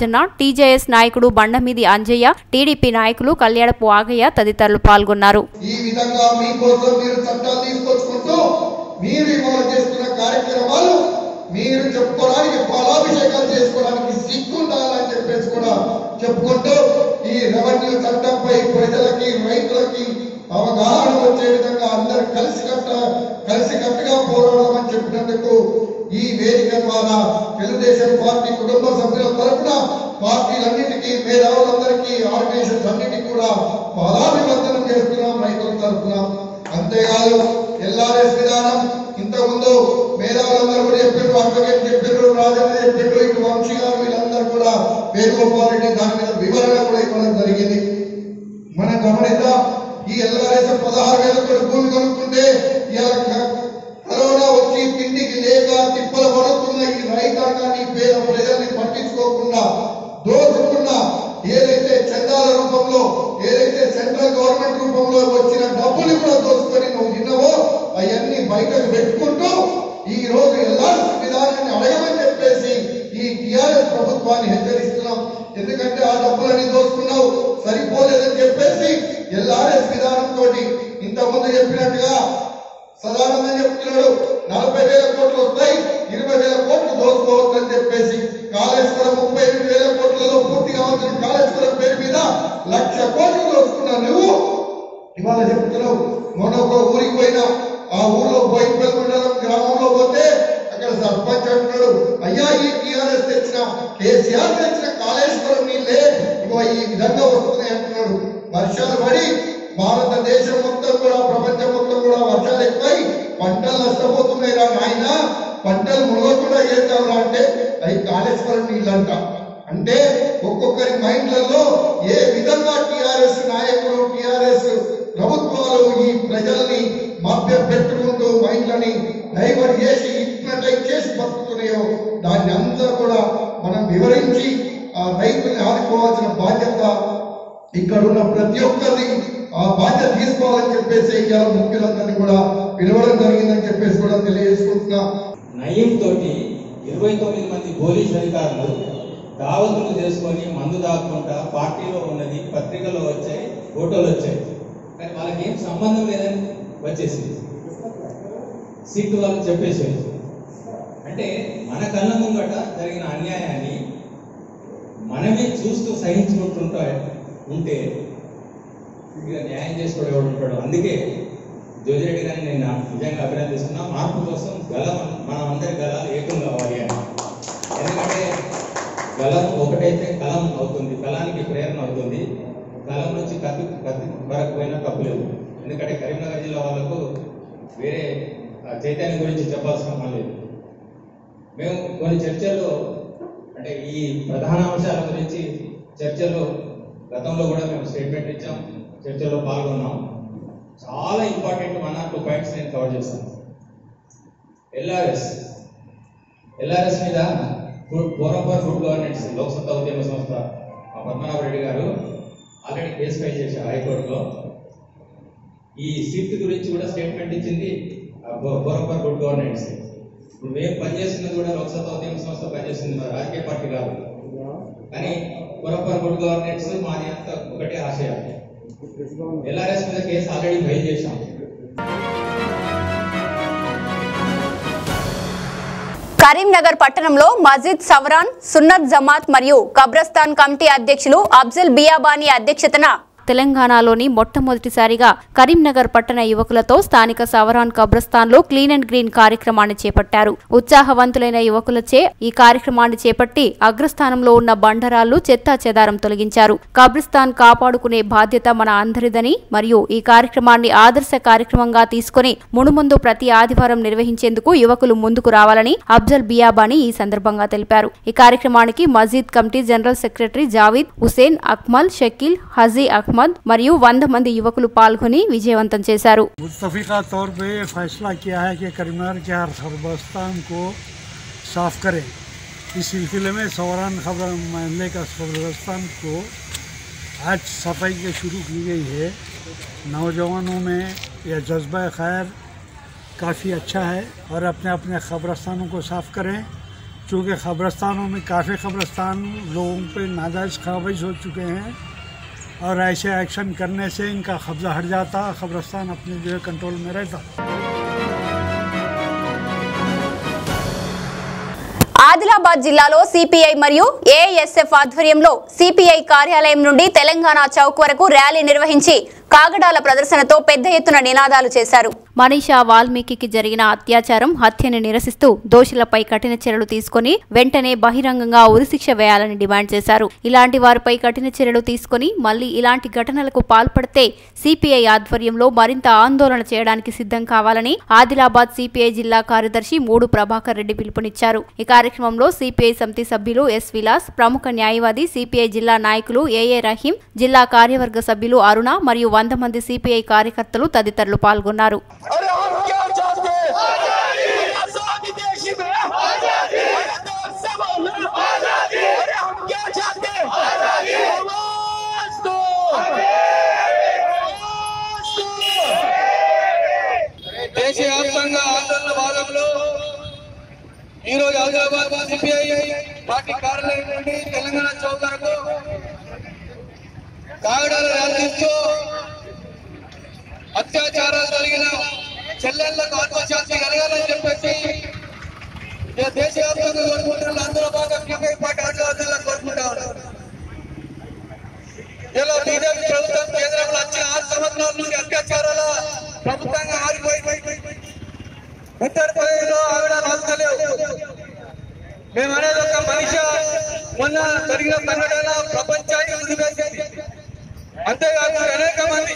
రాజన్న, టీజేఎస్ నాయకుడు బండమీది అంజయ్య, టీడీపీ నాయకులు కళ్యాణపు ఆగయ్య తదితరులు పాల్గొన్నారు. ఈ విధంగా మీకోసం మీరు చట్టాలు తీసుకొచ్చుకుంటూ మీరు ఇవాళ చేస్తున్న కార్యక్రమాలు మీరు చెప్పుకోవడానికి పాలాభిషేకాలు చేసుకోవడానికి సిగ్గుండాలని చెప్పేసి కూడా చెప్పుకుంటూ ఈ రెవెన్యూ చట్టంపై ప్రజలకి రైతులకి అవగాహన వచ్చే విధంగా అందరు కలిసి కట్ట కలిసి కట్టుగా పోరాడమని చెప్పినందుకు ఈ వేదిక ద్వారా తెలుగుదేశం పార్టీ కుటుంబ సభ్యుల తరఫున పార్టీలన్నిటికీ మేధావులందరికీ ఆర్గనైజేషన్స్ అన్నిటికీ కూడా పాదాభివందనం చేస్తున్నాం రైతుల తరఫున. అంతేకాదు ఎల్ఆర్ఎస్ విధానం ఇంతకుముందు మేధావులందరూ కూడా చెప్పారు, అడ్వకేట్ చెప్పారు, రాజన్న చెప్పారు, ఇటు వంశీ గారు వీళ్ళందరూ కూడా వేణుగోపాల్ రెడ్డి దాని మీద వివరణ కూడా ఇవ్వడం జరిగింది. మనం గమనిద్దాం, ఈ ఎల్ఆర్ఎస్ పదహారు వేల కోటి భూమి కొనుక్కుంటే కరోనా వచ్చి తిండికి లేక తిప్పలు పడుతున్న ఈ రైతాంగాన్ని పేద ప్రజల్ని పట్టించుకోకుండా దోచుకున్న ఏదైతే చందాల రూపంలో ఏదైతే సెంట్రల్ గవర్నమెంట్ రూపంలో వచ్చిన డబ్బులు కూడా దోచుకొని నువ్వు తిన్నావో అవన్నీ బయటకు పెట్టుకుంటూ ఈ రోజు ఎల్ఆర్ఎస్ విధానాన్ని అడగమని చెప్పేసి ఈ టీఆర్ఎస్ ప్రభుత్వాన్ని హెచ్చరిస్తున్నాం. ఎందుకంటే ఆ డబ్బులన్నీ దోచుకున్నావు సరిపోలేదని చెప్పేసి ఎల్ఆర్ఎస్ విధానంతో ఇంతకుముందు చెప్పినట్టుగా సదానందం చెప్తున్నాడు, నలభై వేల కోట్లు వస్తాయి, ఇరవై వేల కోట్లు దోచుకోవచ్చు అని చెప్పేసి కాళేశ్వరం ముప్పై ఎనిమిది వేల కోట్లలో పూర్తిగా వచ్చిన కాళేశ్వరం పేరు మీద లక్ష కోట్లు దోచుకున్నా నువ్వు ఇవాళ చెప్తున్నావు. మొన్న ఒక ఊరికి పోయినా ఆ ఊర్లో బోయిపల్లి మండలం గ్రామంలో పోతే అక్కడ సర్పంచ్ అంటున్నాడు, అయ్యా ఈ టీఆర్ఎస్ తెచ్చిన కేసీఆర్ తెచ్చిన కాళేశ్వరం నీళ్ళే ఇగో ఈ విధంగా వస్తున్నాయి అంటున్నాడు. వర్షాలు పడి భారతదేశం మొత్తం కూడా ప్రపంచం మొత్తం కూడా వర్షాలు ఎక్కువై పంటలు నష్టపోతున్నాయి రా నాయన, పంటలు మునగకుండా చేద్దాంరా అంటే అవి కాళేశ్వరం నీళ్ళంట. అంటే ఒక్కొక్కరి మైండ్లలో ఏ విధంగా టీఆర్ఎస్ నాయకులు టీఆర్ఎస్ ప్రభుత్వాలు ఈ ప్రజల్ని మభ్య పెట్టుకుంటూ మైండ్లని డైవర్ట్ చేసి హిప్నటైజ్ చేసి బతుకుతున్నాయో దాన్ని అంతా కూడా మనం వివరించి ఆ రైతుల్ని ఆదుకోవాల్సిన బాధ్యత ఇక్కడున్న ప్రతి ఒక్కరిని ఆ బాధ్యత తీసుకోవాలని చెప్పేసి ఇవాళ ముఖ్యులందరినీ కూడా పిలవడం జరిగిందని చెప్పేసి కూడా తెలియజేసుకుంటున్నా. నయీం తోటి ఇరవై తొమ్మిది మంది పోలీసు అధికారులు దావతులు చేసుకొని మందు దాక్కుంటా పార్టీలో ఉన్నది పత్రికలో వచ్చాయి, ఫోటోలు వచ్చాయి, కానీ వాళ్ళకి ఏం సంబంధం లేదని వచ్చేసింది. సిట్ వాళ్ళు చెప్పేసేది. అంటే మన కళ్ళ ముంగట జరిగిన అన్యాయాన్ని మనమే చూస్తూ సహించుకుంటుంటా ఉంటే ఇక న్యాయం చేసుకోవడం ఎవడు ఉంటాడు. అందుకే జోజిరెడ్డి గారిని నేను నిజంగా అభినందిస్తున్నా. మార్పు కోసం గలం మనం అందరి గలాలు ఏకం కావాలి అని. ఎందుకంటే గలం ఒకటైతే కలం అవుతుంది, కలానికి ప్రేరణ అవుతుంది. కలం నుంచి కత్తి కత్తి వరకు పోయినా తప్పులేదు. ఎందుకంటే కరీంనగర్ జిల్లా వాళ్ళకు వేరే చైతన్యం గురించి చెప్పాల్సిన పని లేదు. మేము కొన్ని చర్చల్లో అంటే ఈ ప్రధాన అంశాల గురించి చర్చలో గతంలో కూడా మేము స్టేట్మెంట్ ఇచ్చాం, చర్చలో పాల్గొన్నాం. చాలా important one or two points నేను కవర్ చేస్తాను. ఎల్ఆర్ఎస్ ఎల్ఆర్ఎస్ మీద forum for good governance Loksatta ఉద్యమ సంస్థ పద్మనాభరెడ్డి గారు ఆల్రెడీ కేసు ఫైల్ చేశారు హైకోర్టులో. ఈ సిట్ గురించి కూడా స్టేట్మెంట్ ఇచ్చింది ఫోరం ఫర్ గుడ్ గవర్నెన్స్. ఇప్పుడు మేము పనిచేస్తున్నది కూడా లోక్సత్తా ఉద్యమ సంస్థ పనిచేస్తుంది, రాజకీయ పార్టీ కాదు. కానీ ఫోరం ఫర్ గుడ్ గవర్నెన్స్ మాది అంత ఒకటే ఆశయాలు. ఎల్ఆర్ఎస్ మీద కేసు ఆల్రెడీ ఫైల్ చేశాం. కరీంనగర్ పట్టణంలో మస్జిద్ సవరాన్ సున్నత్ జమాత్ మరియు కబ్రస్తాన్ కమిటీ అధ్యక్షులు అఫ్జల్ బియాబానీ అధ్యక్షతన తెలంగాణలోని మొట్టమొదటిసారిగా కరీంనగర్ పట్టణ యువకులతో స్థానిక సవరాన్ కబ్రస్తాన్లో క్లీన్ అండ్ గ్రీన్ కార్యక్రమాన్ని చేపట్టారు. ఉత్సాహవంతులైన యువకులచే ఈ కార్యక్రమాన్ని చేపట్టి అగ్రస్థానంలో ఉన్న బండరాళ్లు చెత్తా చెదారం తొలగించారు. కబ్రిస్తాన్ కాపాడుకునే బాధ్యత మన అందరిదని మరియు ఈ కార్యక్రమాన్ని ఆదర్శ కార్యక్రమంగా తీసుకుని మునుముందు ప్రతి ఆదివారం నిర్వహించేందుకు యువకులు ముందుకు రావాలని అఫ్జల్ బియాబానీ ఈ సందర్భంగా తెలిపారు. ఈ కార్యక్రమానికి మస్జిద్ committee general secretary Javeed Hussain, Akmal, Shakeel, Haji Ahmed మరియు వంద మంది యువకులు పాల్గొని విజయవంతం చేశారు. मुत्तफिका तौर पे ये फैसला किया है कि करीमनगर के हर कब्रिस्तान को साफ करें। इस सिलसिले में सवरान खबर महल्ले का कब्रिस्तान को आज सफाई के शुरू की गई है। नौजवानों में यह जज्बा खैर काफ़ी अच्छा है और अपने अपने कब्रिस्तानों को साफ करें चूँकि ख़बरस्तानों में काफ़ी ख़बरस्तान लोगों पे नाजायज़ काबिज हो चुके हैं और ऐसे एक्शन करने से इनका कब्जा हट जाता, ख़बरस्तान अपने जो है कंट्रोल में रहता। ఆదిలాబాద్ జిల్లాలో సిపిఐ మరియు ఏఎస్ఎఫ్ ఆధ్వర్యంలో సిపిఐ కార్యాలయం నుండి తెలంగాణ చౌక్ వరకు ర్యాలీ నిర్వహించి కాగడాల ప్రదర్శనతో పెద్ద ఎత్తున నినాదాలు చేశారు. మనీషా వాల్మీకి జరిగిన అత్యాచారం హత్యని నిరసిస్తూ దోషులపై కఠిన చర్యలు తీసుకుని వెంటనే బహిరంగంగా ఉరిశిక్ష వేయాలని డిమాండ్ చేశారు. ఇలాంటి వారిపై కఠిన చర్యలు తీసుకుని మళ్లీ ఇలాంటి ఘటనలకు పాల్పడితే సిపిఐ ఆధ్వర్యంలో మరింత ఆందోళన చేయడానికి సిద్ధం కావాలని ఆదిలాబాద్ సిపిఐ జిల్లా కార్యదర్శి మూడు ప్రభాకర్ రెడ్డి పిలుపునిచ్చారు. ఈ కార్యక్రమంలో సిపిఐ సమితి సభ్యులు ఎస్ విలాస్, ప్రముఖ న్యాయవాది సిపిఐ జిల్లా నాయకులు ఏఏ రహీం, జిల్లా కార్యవర్గ సభ్యులు అరుణ మరియు వంద మంది సిపిఐ కార్యకర్తలు తదితరులు పాల్గొన్నారు. దేశవ్యాప్తంగా ఆందోళన భాగంలో ఈరోజు ఆదిలాబాద్ సిపిఐ పార్టీ కార్యాలయం నుండి తెలంగాణ చౌక్ వరకు కాగడాలు ర్యాలీస్తూ అత్యాచారాలు జరిగిన చెల్లెళ్లకు ఆత్మశాంతి కలగాలని చెప్పేసి దేశవ్యాప్తంగా కోరుకుంటున్న అందులో భాగంగా సిపిఐ పార్టీ ఆదిలాబాద్లో కోరుకుంటా ఉన్నారు. ఇలా బీజేపీ ప్రభుత్వం కేంద్రంలో వచ్చిన ఆరు సంవత్సరాల నుండి అత్యాచారాల ప్రభుత్వంగా మారిపోయి ఉత్తరప్రదేశ్లో ఆవిడ రాజకీయాలు మేము అనేది ఒక మనిషి మొన్న జరిగిన సంఘటన ప్రపంచానికి ఉరివేసింది. అంతేకాదు అనేక మంది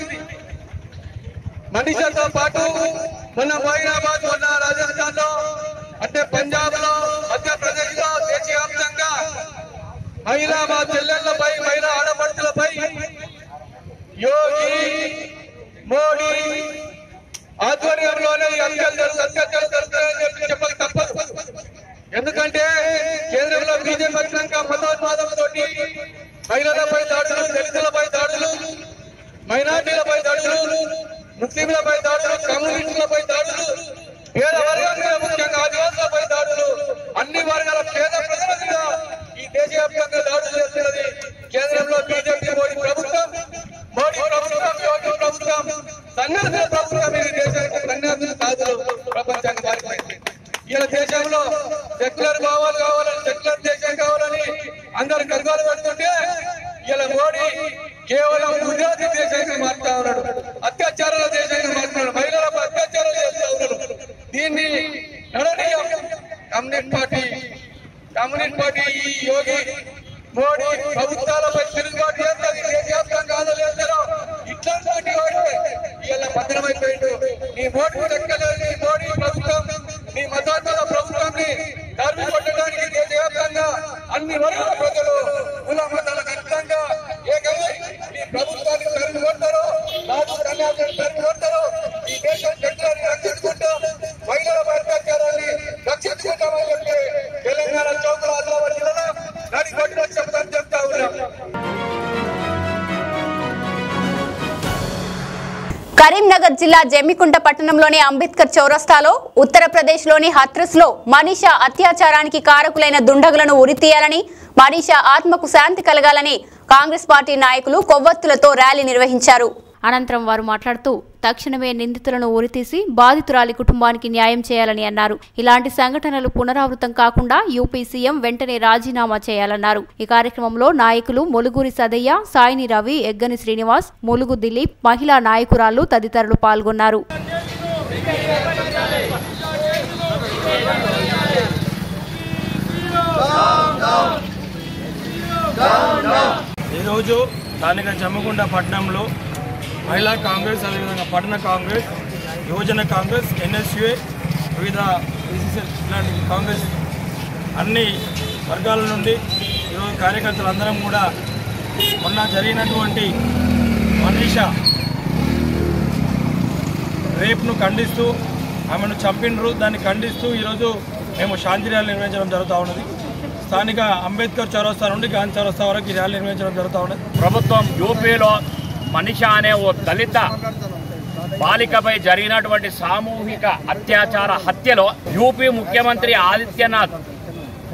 మనిషితో పాటు మొన్న హైదరాబాద్, మొన్న రాజస్థాన్ లో, అంటే పంజాబ్ లో, మధ్యప్రదేశ్ లో దేశవ్యాప్తంగా మహిళా చెల్లెళ్లపై, మహిళా ఆడపడుచులపై యోగి మోడీ ఆధ్వర్యంలోనే హత్యలు అత్యాచారాలు జరుగుతాయని చెప్పి చెప్పక తప్పదు. ఎందుకంటే కేంద్రంలో బీజేపీ వచ్చినాక మతోన్మాదంతో మహిళలపై దాడులు, దళితులపై దాడులు, మైనార్టీలపై దాడులు, ముస్లింలపై దాడులు, కమ్యూనిస్టులపై దాడులు, పేద వర్గాల ముఖ్యంగా ఆదివాసులపై దాడులు, అన్ని వర్గాల పేద ప్రజల మీద ఈ దేశవ్యాప్తంగా దాడులు చేస్తున్నది కేంద్రంలో బీజేపీ మోడీ ప్రభుత్వం. మోడీ ప్రభుత్వం, యోగి ప్రభుత్వం, సన్యాసుల ప్రభుత్వం. ఇది దేశానికి సన్యాసుల కాదు, ప్రపంచానికి మారిపోయింది. ఇలా దేశంలో సెక్యులర్ భావాలు కావాలని, సెక్యులర్ దేశం కావాలని అందరు గర్వాలు పెడుతుంటే ఇలా మోడీ కేవలం గుజరాతీ దేశాన్ని మారుతా ఉన్నాడు, అత్యాచారాల దేశాన్ని మారుతున్నాడు, మహిళలపై అత్యాచారాలు చేస్తా ఉన్నాడు. దీన్ని నడనీయం కమ్యూనిస్ట్ పార్టీ కమ్యూనిస్ట్ పార్టీ ఈ యోగి మోడీ ప్రభుత్వాలపై తిరుగుబాటు చేస్తుంది. దేశవ్యాప్తంగా ఆందోళన చేస్తారు. ఇట్లాంటి వాడు ఇలా భద్రమైపోయిండు. నీ మోడీ లెక్కలేదు. నీ మోడీ ప్రభుత్వం, నీ మతాత్మక ప్రభుత్వాన్ని తరిమి కొట్టడానికి దేశవ్యాప్తంగా అన్ని వర్గాల ప్రజలు, కుల మతాల ఖచ్చితంగా ఏకమై ఈ ప్రభుత్వాన్ని తరిమి కొడతారు, రాజు కన్యాసుని తరిమి కొడతారు. ఈ దేశం చట్టాన్ని రక్షించుకుంటూ మహిళల అత్యాచారాన్ని రక్షించుకుంటామని చెప్పి తెలంగాణ చౌకల ఆదిలాబాద్ జిల్లాలో నడి కొట్టిన చెప్తాను చెప్తా ఉన్నాం. కరీంనగర్ జిల్లా జమ్మికుంట పట్టణంలోని అంబేద్కర్ చౌరస్తాలో ఉత్తరప్రదేశ్లోని హత్రస్లో మనీషా అత్యాచారానికి కారకులైన దుండగులను ఉరితీయాలని, మనీషా ఆత్మకు శాంతి కలగాలని కాంగ్రెస్ పార్టీ నాయకులు కొవ్వొత్తులతో ర్యాలీ నిర్వహించారు. అనంతరం వారు మాట్లాడుతూ తక్షణమే నిందితులను ఉరితీసి బాధితురాలి కుటుంబానికి న్యాయం చేయాలని అన్నారు. ఇలాంటి సంఘటనలు పునరావృతం కాకుండా యూపీ సీఎం వెంటనే రాజీనామా చేయాలన్నారు. ఈ కార్యక్రమంలో నాయకులు ములుగురి సదయ్య, సాయిని రవి, ఎగ్గని శ్రీనివాస్, ములుగు దిలీప్, మహిళా నాయకురాలు తదితరులు పాల్గొన్నారు. ఈరోజు స్థానిక జమ్మగుండ పట్టణంలో మహిళా కాంగ్రెస్, అదేవిధంగా పట్టణ కాంగ్రెస్, యువజన కాంగ్రెస్, ఎన్ఎస్యుఏ, వివిధ బీసీసీ ఇలాంటి కాంగ్రెస్ అన్ని వర్గాల నుండి ఈరోజు కార్యకర్తలందరం కూడా మొన్న జరిగినటువంటి మనీషా రేప్ను ఖండిస్తూ, ఆమెను చంపినరు, దాన్ని ఖండిస్తూ ఈరోజు మేము శాంతి ర్యాలీ నిర్వహించడం జరుగుతూ ఉన్నది. స్థానిక అంబేద్కర్ చౌరస్తా నుండి గాంధీ చౌరస్తా వరకు ఈ ర్యాలీ నిర్వహించడం జరుగుతూ ఉన్నది. ప్రభుత్వం యూపీలో మనీషా అనే ఓ దళిత బాలికపై జరిగినటువంటి సామూహిక అత్యాచార హత్యలో యూపీ ముఖ్యమంత్రి ఆదిత్యనాథ్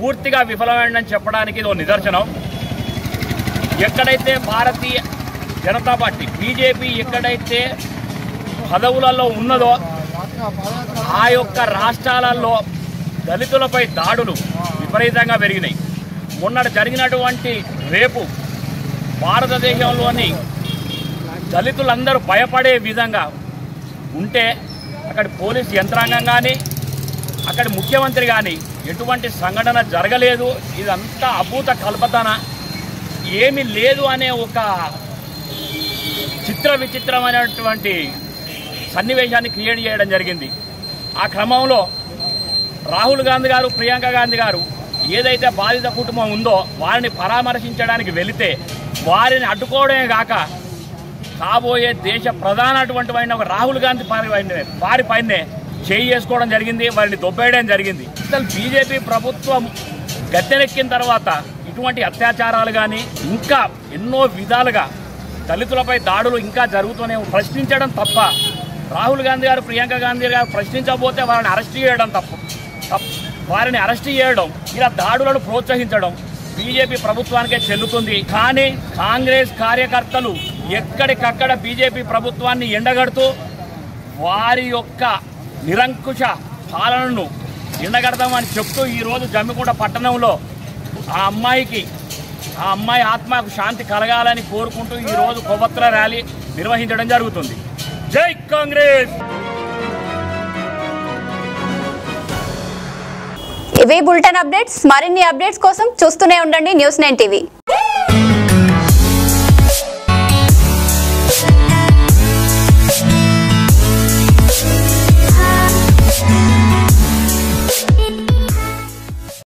పూర్తిగా విఫలమైందని చెప్పడానికి ఇది ఒక నిదర్శనం. ఎక్కడైతే భారతీయ జనతా పార్టీ బీజేపీ ఎక్కడైతే పదవులలో ఉన్నదో ఆ యొక్క రాష్ట్రాలలో దళితులపై దాడులు విపరీతంగా పెరిగినాయి. మొన్నటి జరిగినటువంటి రేపు భారతదేశంలోని దళితులందరూ భయపడే విధంగా ఉంటే అక్కడి పోలీస్ యంత్రాంగం కానీ అక్కడి ముఖ్యమంత్రి కానీ ఎటువంటి సంఘటన జరగలేదు, ఇదంతా అభూత కల్పన, ఏమీ లేదు అనే ఒక చిత్ర విచిత్రమైనటువంటి సన్నివేశాన్ని క్రియేట్ చేయడం జరిగింది. ఆ క్రమంలో రాహుల్ గాంధీ గారు, ప్రియాంక గాంధీ గారు ఏదైతే బాధిత కుటుంబం ఉందో వారిని పరామర్శించడానికి వెళితే వారిని అడ్డుకోవడమే కాక కాబోయే దేశ ప్రధానటువంటి ఒక రాహుల్ గాంధీ వారి పైనే చేయి చేసుకోవడం జరిగింది, వారిని దొబ్బేయడం జరిగింది. అసలు బీజేపీ ప్రభుత్వం గద్దెనెక్కిన తర్వాత ఇటువంటి అత్యాచారాలు కానీ ఇంకా ఎన్నో విధాలుగా దళితులపై దాడులు ఇంకా జరుగుతూనే ప్రశ్నించడం తప్ప, రాహుల్ గాంధీ గారు, ప్రియాంక గాంధీ గారు ప్రశ్నించకపోతే వారిని అరెస్ట్ చేయడం తప్పు వారిని అరెస్ట్ చేయడం, ఇలా దాడులను ప్రోత్సహించడం బీజేపీ ప్రభుత్వానికే చెల్లుతుంది. కానీ కాంగ్రెస్ కార్యకర్తలు ఎక్కడికక్కడ బీజేపీ ప్రభుత్వాన్ని ఎండగడుతూ వారి యొక్క నిరంకుశ పాలనను ఎండగడతామని చెప్తూ ఈరోజు జమ్మికుంట పట్టణంలో ఆ అమ్మాయికి ఆ అమ్మాయి ఆత్మకు శాంతి కలగాలని కోరుకుంటూ ఈరోజు కొవ్వొత్తుల ర్యాలీ నిర్వహించడం జరుగుతుంది. జై కాంగ్రెస్. ఇవే బులెటిన్ అప్డేట్స్. మరిన్ని అప్డేట్స్ కోసం చూస్తూనే ఉండండి న్యూస్ నైన్ టీవీ.